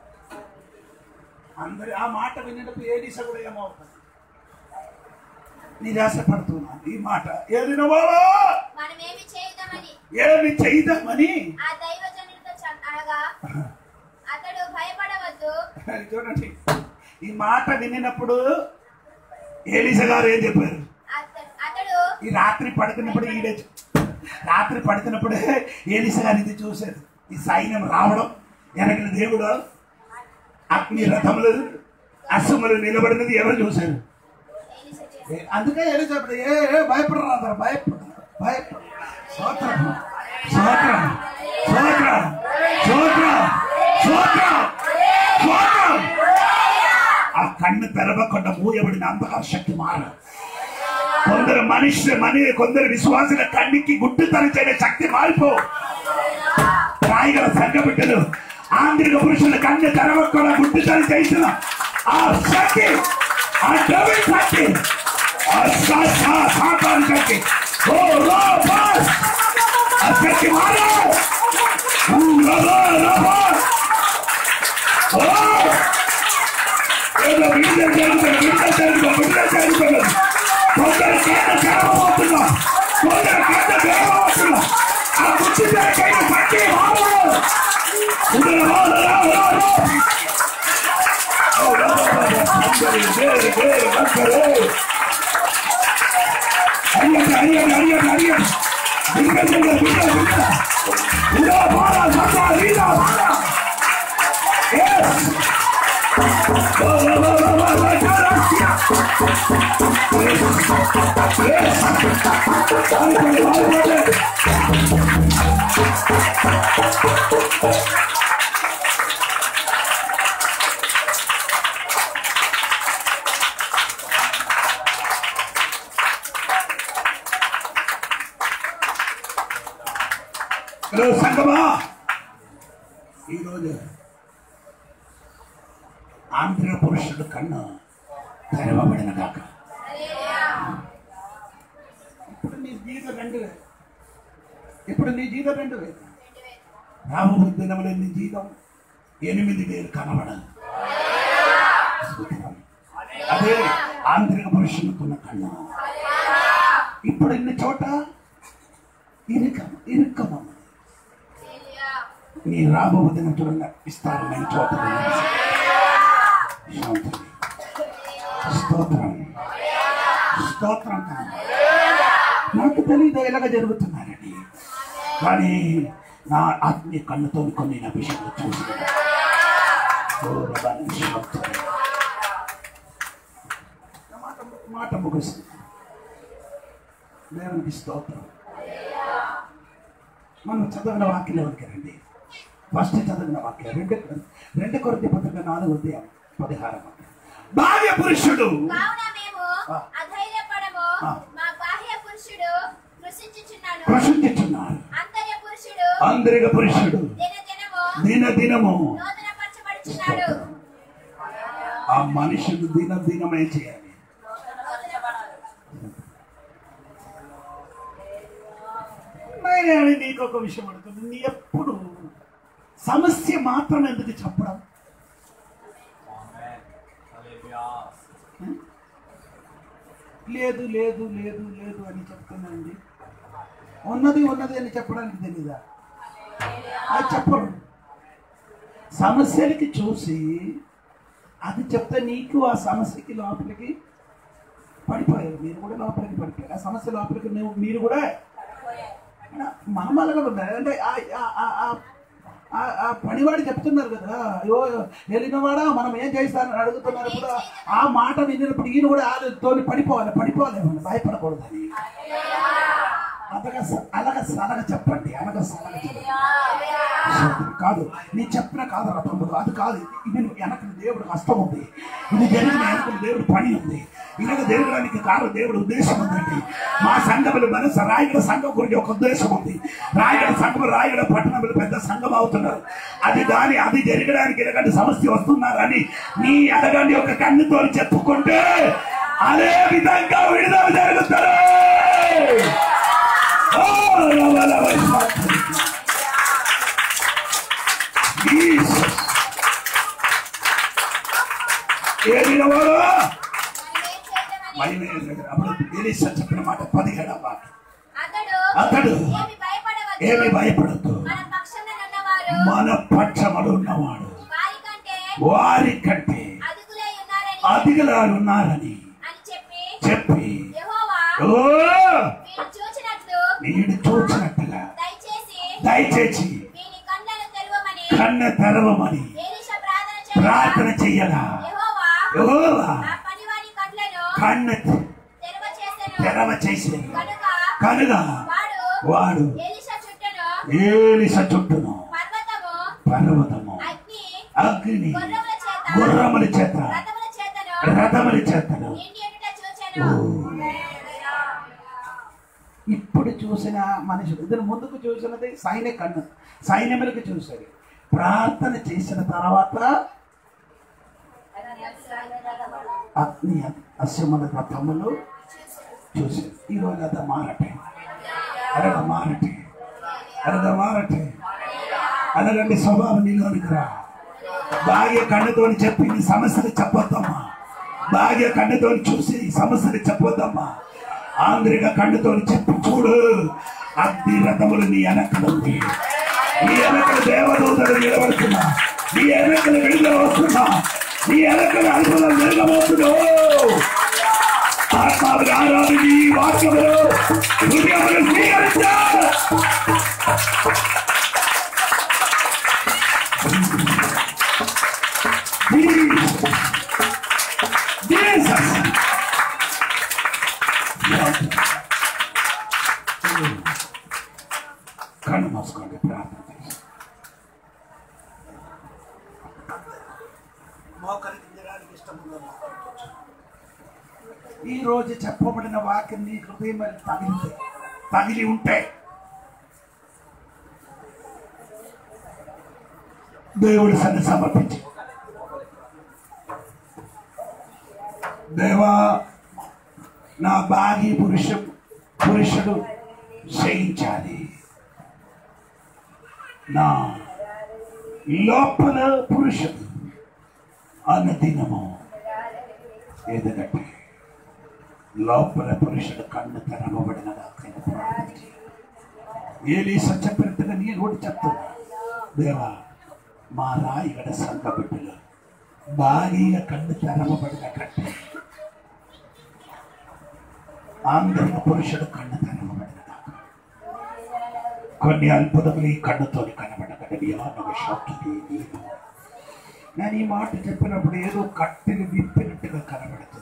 అందరి ఆ మాట విన్నప్పుడు ఏలీసా కూడా ఏమవుతుంది? నిరాశపడుతున్నాను. ఈ మాట ఏలినవాడా మనమేమి చేద్దామని ఏమి చేద్దామని ఆ దైవజనుడితో చ- అనగా అతడు భయపడవద్దు. చూడండి, ఈ మాట వినినప్పుడు ఎలీషా గారు ఏం చెప్పారు? అత- అతడు ఈ రాత్రి పడుకున్నప్పుడు ఈడే రాత్రి పడుకున్నప్పుడే ఎలీషా గారు ఇది చూశారు. ఈ సైన్యం రావడం, వెనకల దేవుడు అగ్ని రథములు అశ్వములు నిలబడినది ఎవరు చూశారు? ఎలీషా చేశాడు. ఏ- అందుకే ఎలీషా చెప్పాడు, ఏ ఏ భయపడరా భయపడ భయపడ స్తోత్రం స్తోత్రం స్తోత్రం స్తోత్రం స్తోత్రం స్తోత్రం. ఆ కన్ను తెరవకుండా మూయబడిన అంధకార శక్తి మార కొందరు మనిషి మని కొందరు విశ్వాసుల కన్నికి గుడ్డు తరచైన శక్తి మారిపో. రాయగల సంఘ బిడ్డలు ఆంధ్రిక పురుషుల కన్ను తెరవకుండా గుడ్డు తర చేసిన ఆ శక్తి, ఆ డబుల్ శక్తి, ఆ సాతాను శక్తి, ఓ లో బాస్ ఆ శక్తి మారు. ఓ లో లో బాస్ ఓ ఏదో విడుదల జరుగుతుంది, విడుదల జరుగుతుంది, విడుదల జరుగుతుంది. కొందరు కేంద్ర జరగబోతున్నా, కొందరు కేంద్ర జరగబోతున్నా. ఆ గుర్తు జరగైన శక్తి మారు. ఉదర లో లో లో లో ఓ లో లో లో అందరి వేరు వేరు వంకరే అయ్యండి అయ్యండి అయ్యండి అయ్యండి విడుదల జరుగుతుంది, విడుదల విడుదల ఉదా బాల సదా వీదా బాల yes oh la la la la la galaxia yes yes ay ay ay hello సంగమా, ఈరోజు ఆంధ్ర పురుషుడు కన్ను తెరవబడిన కాక ఇప్పుడు నీ జీవితం రెండు వేలు ఇప్పుడు నీ జీవితం రెండు వేలు రాబోయే దినములో నీ జీవితం ఎనిమిది వేలు కనబడాలి. అదే ఆంధ్రిక పురుషునికున్న కన్ను. ఇప్పుడు ఇన్ని చోట ఇరుకం ఇరుక్కమన్న నీ రాబోయే దినం చూడండి విస్తారమైన చోట స్తోత్రం స్తోత్రం. నాకు తెలీదు ఎలాగ జరుగుతున్నారని, కానీ నా ఆత్మీయ కళ్ళతో కొన్ని అభిషేకం చూసి మాట ముగిస్తుంది. దేవునికి స్తోత్రం. మనం చదివిన వాక్యంలోకి రండి. ఫస్ట్ చదివిన వాక్యం రెండు రెండు కొరింథీ పత్రిక నాలుగు అధ్యాయం పదహారు వాక్యం. బాహ్య పురుషుడు కావున మేము ఆ. అధైర్యపడము. ఆ. మా బాహ్య పురుషుడు కృషించుచున్నాడు. ప్రశంసించున్నారు. అంతర్య పురుషుడు ఆంతరిక పురుషుడు దినదినము దిన దినము నూతనపరచబడుచున్నాడు. ఆ మనుషుడు దిన దినమే చేయాలి. నేను నీకు ఒక విషయం అడుగుతుంది, నీ ఎప్పుడు సమస్య మాత్రం ఎందుకు చెప్పడం? లేదు లేదు లేదు లేదు అని చెప్తున్నాండి. ఉన్నది ఉన్నది అని చెప్పడానికి తెలీదా? అది చెప్పరు. సమస్యలకి చూసి అది చెప్తే నీకు ఆ సమస్యకి లోపలికి పడిపోయారు, మీరు కూడా లోపలికి పడిపోయారు. ఆ సమస్య లోపలికి నువ్వు మీరు కూడా మనమలగా ఉన్నారు. అంటే ఆ పనివాడు చెప్తున్నారు కదా, అయ్యో వెళ్ళినవాడా మనం ఏం చేస్తానని అడుగుతున్నారు. ఇప్పుడు ఆ మాట విన్నప్పుడు ఈయన కూడా తోని పడిపోవాలి పడిపోలేమని భయపడకూడదని అలాగ అలాగ సలగ చెప్పండి. అలాగ సలగ చెప్పండి కాదు, నీ చెప్పిన కాదు రా తమ్ముడు, అది కాదు. ఇది వెనక దేవుడికి హస్తం ఉంది, ఇది జరిగిన వెనక దేవుడు పని ఉంది, ఇలాగ జరగడానికి కాదు దేవుడు ఉద్దేశం ఉందండి. మా సంఘములు మనసు రాయగడ సంఘం గురించి ఒక ఉద్దేశం ఉంది. రాయగడ సంఘం రాయగడ పట్టణములు పెద్ద సంఘం అవుతున్నారు. అది దాని అది జరగడానికి ఎలాంటి సమస్య వస్తున్నారని నీ అడగండి ఒక కన్నుతో చెప్పుకుంటే అదే విధంగా విడుదల జరుగుతారు. ఏదినవాడు భయం లేదు. అప్పుడు ఎలీషా చెప్పిన మాట పదిహేడవ వాక్యం. అతడు అతడు ఏమి భయపడవద్దు, ఏమి భయపడద్దు, మన పక్షాన ఉన్నవారు మన పక్షములు ఉన్నవాడు వారికంటే వారికంటే అధికులై ఉన్నారని అధికులా ఉన్నారని అని చెప్పి చెప్పి యెహోవా ఓ వీడు చూచినట్లు వీడు చూచినట్టుగా దయచేసి దయచేసి వీని కళ్ళను తెరవమని కన్ను తెరవమని ఎలీషా ప్రార్థన చేయగా ప్రార్థన చెయ్యగా యెహోవా యెహోవా ఆ పనివాని కళ్ళను కన్ను తెరవ చేసెను. తెరవ చేసేది కనుక కనుక వాడు వాడు ఎలీషా చుట్టూను ఏలిస చుట్టూను పర్వతము పర్వతము అగ్ని అగ్ని గుర్రముల చేత గుర్రముల చేత రథముల చేతను రథముల చేతను నిండి ఉండుట చూచెను. ఇప్పుడు చూసిన మనుషులు ఇద్దరు ముందుకు చూసినది సైన్య కన్ను సైన్యములకు చూసేది. ప్రార్థన చేసిన తర్వాత అగ్ని అశ్వముల రథములు చూసేది. ఈరోజు అద మారటే అరగ మారటే అరగ మారటే అలాగంటే స్వభావం నీలోనికి రా. బాగా కన్నుతో చెప్పి నీ సమస్యలు చెప్పొద్దమ్మా. బాగా కన్నుతో చూసి సమస్యలు చెప్పొద్దమ్మా. ఆంధ్రిక కన్నుతో చెప్పి చూడు, అగ్ని రథములు నీ వెనకలు ఉంది. నీ వెనకలు దేవదూతలు నిలబడుతున్నా, నీ వెనకలు విడుదల వస్తున్నా, నీ వెనకలు అద్భుతం జరగబోతున్నా. ఆత్మగా ఆరాధి వాక్యములు హృదయములు స్వీకరించా. కళ్ళు మూసుకోండి, ప్రార్థన చేసి మోకరికి దిగడానికి ఇష్టముందో ఈ రోజు చెప్పబడిన వాక్యం నీ హృదయం తగిలి తగిలి ఉంటే దేవుడి సన్ని సమర్పించి, దేవా నా బాగి పురుష పురుషుడు చేయించాలి, నా లోపల పురుషుడు అన్న దినము ఎదుగట్టే లోపల పురుషుడు కన్ను తెరవబడినగా ఎలీషా చెప్పినట్టుగా నేను కూడా చెప్తున్నా. దేవా మా రాయిగడ సంఘ బిడ్డలు బాగా కన్ను తెరవబడిన కంటే ఆంధ్ర పురుషుడు కన్ను తెరవబడినగా కొన్ని అద్భుతములు ఈ కన్నుతో కనబడగలవి. నేను ఈ మాట చెప్పినప్పుడు ఏదో కట్టెలు విప్పినట్టుగా కనబడుతుంది.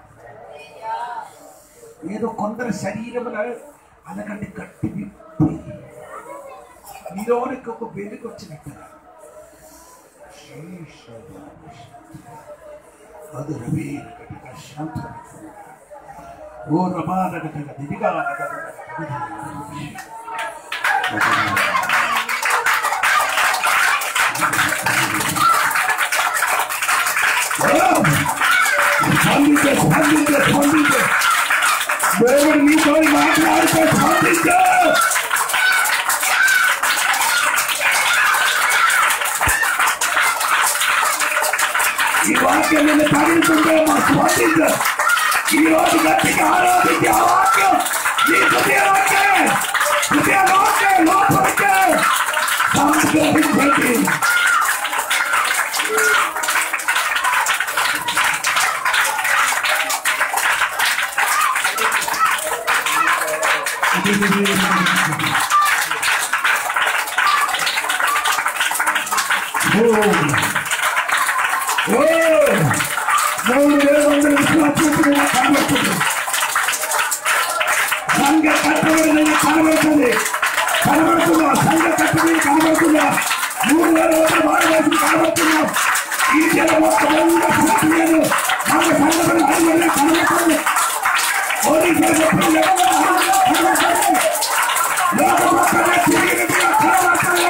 ఏదో కొందరు శరీరమున అనకంటే కట్టి విప్పి నీలోనికి ఒక వెలుగు వచ్చినట్టుగా అది రవీన శాంత ఓ రమాన దిగా స్పందించే స్పందించే స్పందించే దేవుడు నీతో మాట్లాడితే స్పందించే. ఈ వాక్యం మీద తగిలితుంటే మా స్పందించే. ఈ రోజు గట్టిగా ఆరాధించే ఆ వాక్యం నీ హృదయంకే హృదయంకే లోపలికే సంగ్రహించండి. సంఘ కట్టబడి కనబడుతుంది కనబడుతుందా సంఘ కట్టబడి కనబడుతుందా మూడు వేల ఓట్ల భారతదేశం కనబడుతున్నా. ఈ జల మొత్తం లేదు సంఘ సంఘపడి ఐదు వేల కనబడుతుంది. పోలీసులు చెప్పిన లోక మొత్తంగా తిరిగినట్టుగా కనబడుతుంది.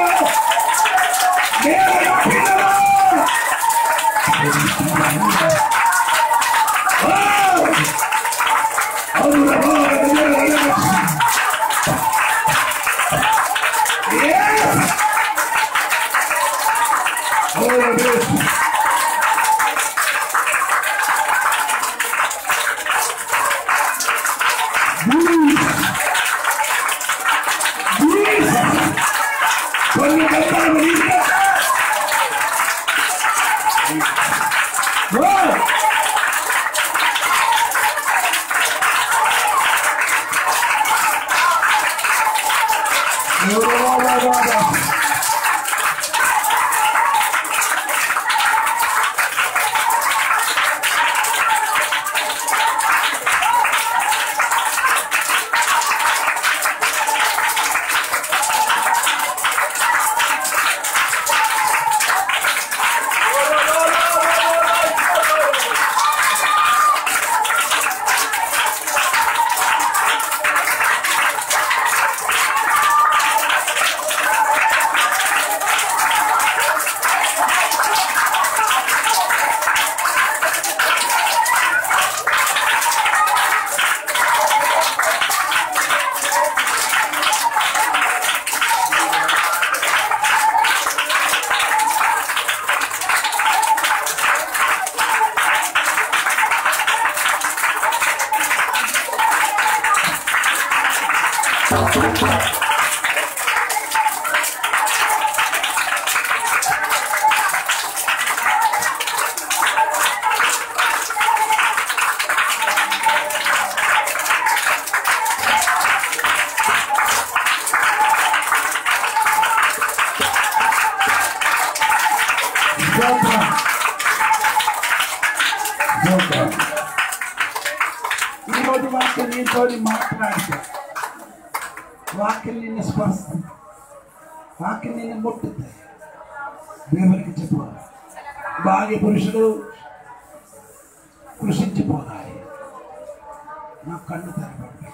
ఈరోజు వాక్యం నీతో మాట్లాడితే వాక్యం నిన్ను స్పర్శిస్తుంది, వాక్యం నిన్ను ముట్టుతాయి. దేవునికి చెప్పు, భాగ్య పురుషుడు కృషించిపోతాయి. నా కన్ను తెరపడి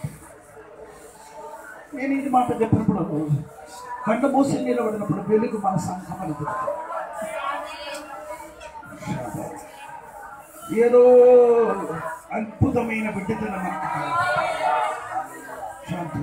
నేను ఇది మాట చెప్పినప్పుడు కన్ను మూసి నిలబడినప్పుడు వెలుగు మన సంఘమని ఏదో అద్భుతమైన బిడ్డతన మనకు శాంతి.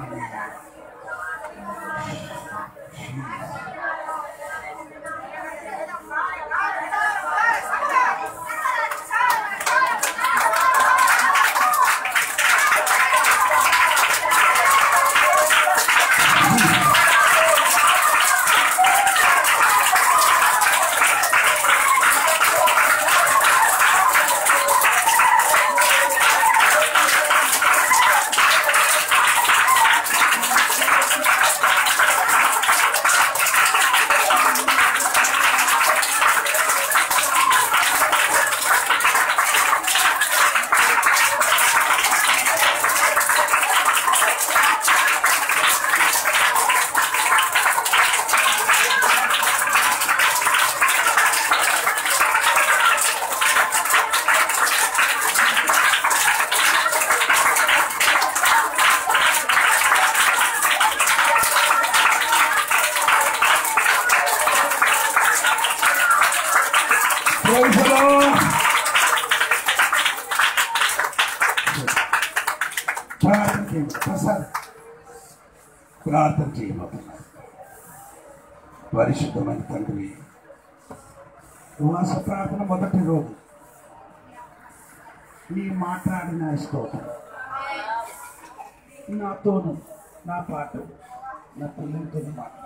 ప్రార్థన చేయబోతున్నారు. పరిశుద్ధమైన తండ్రి, ఉపవాస ప్రార్థన మొదటి రోజు నీ మాట్లాడిన స్తోత్రం నాతోను, నా పాట, నా పిల్లలతో మాట్లాడు.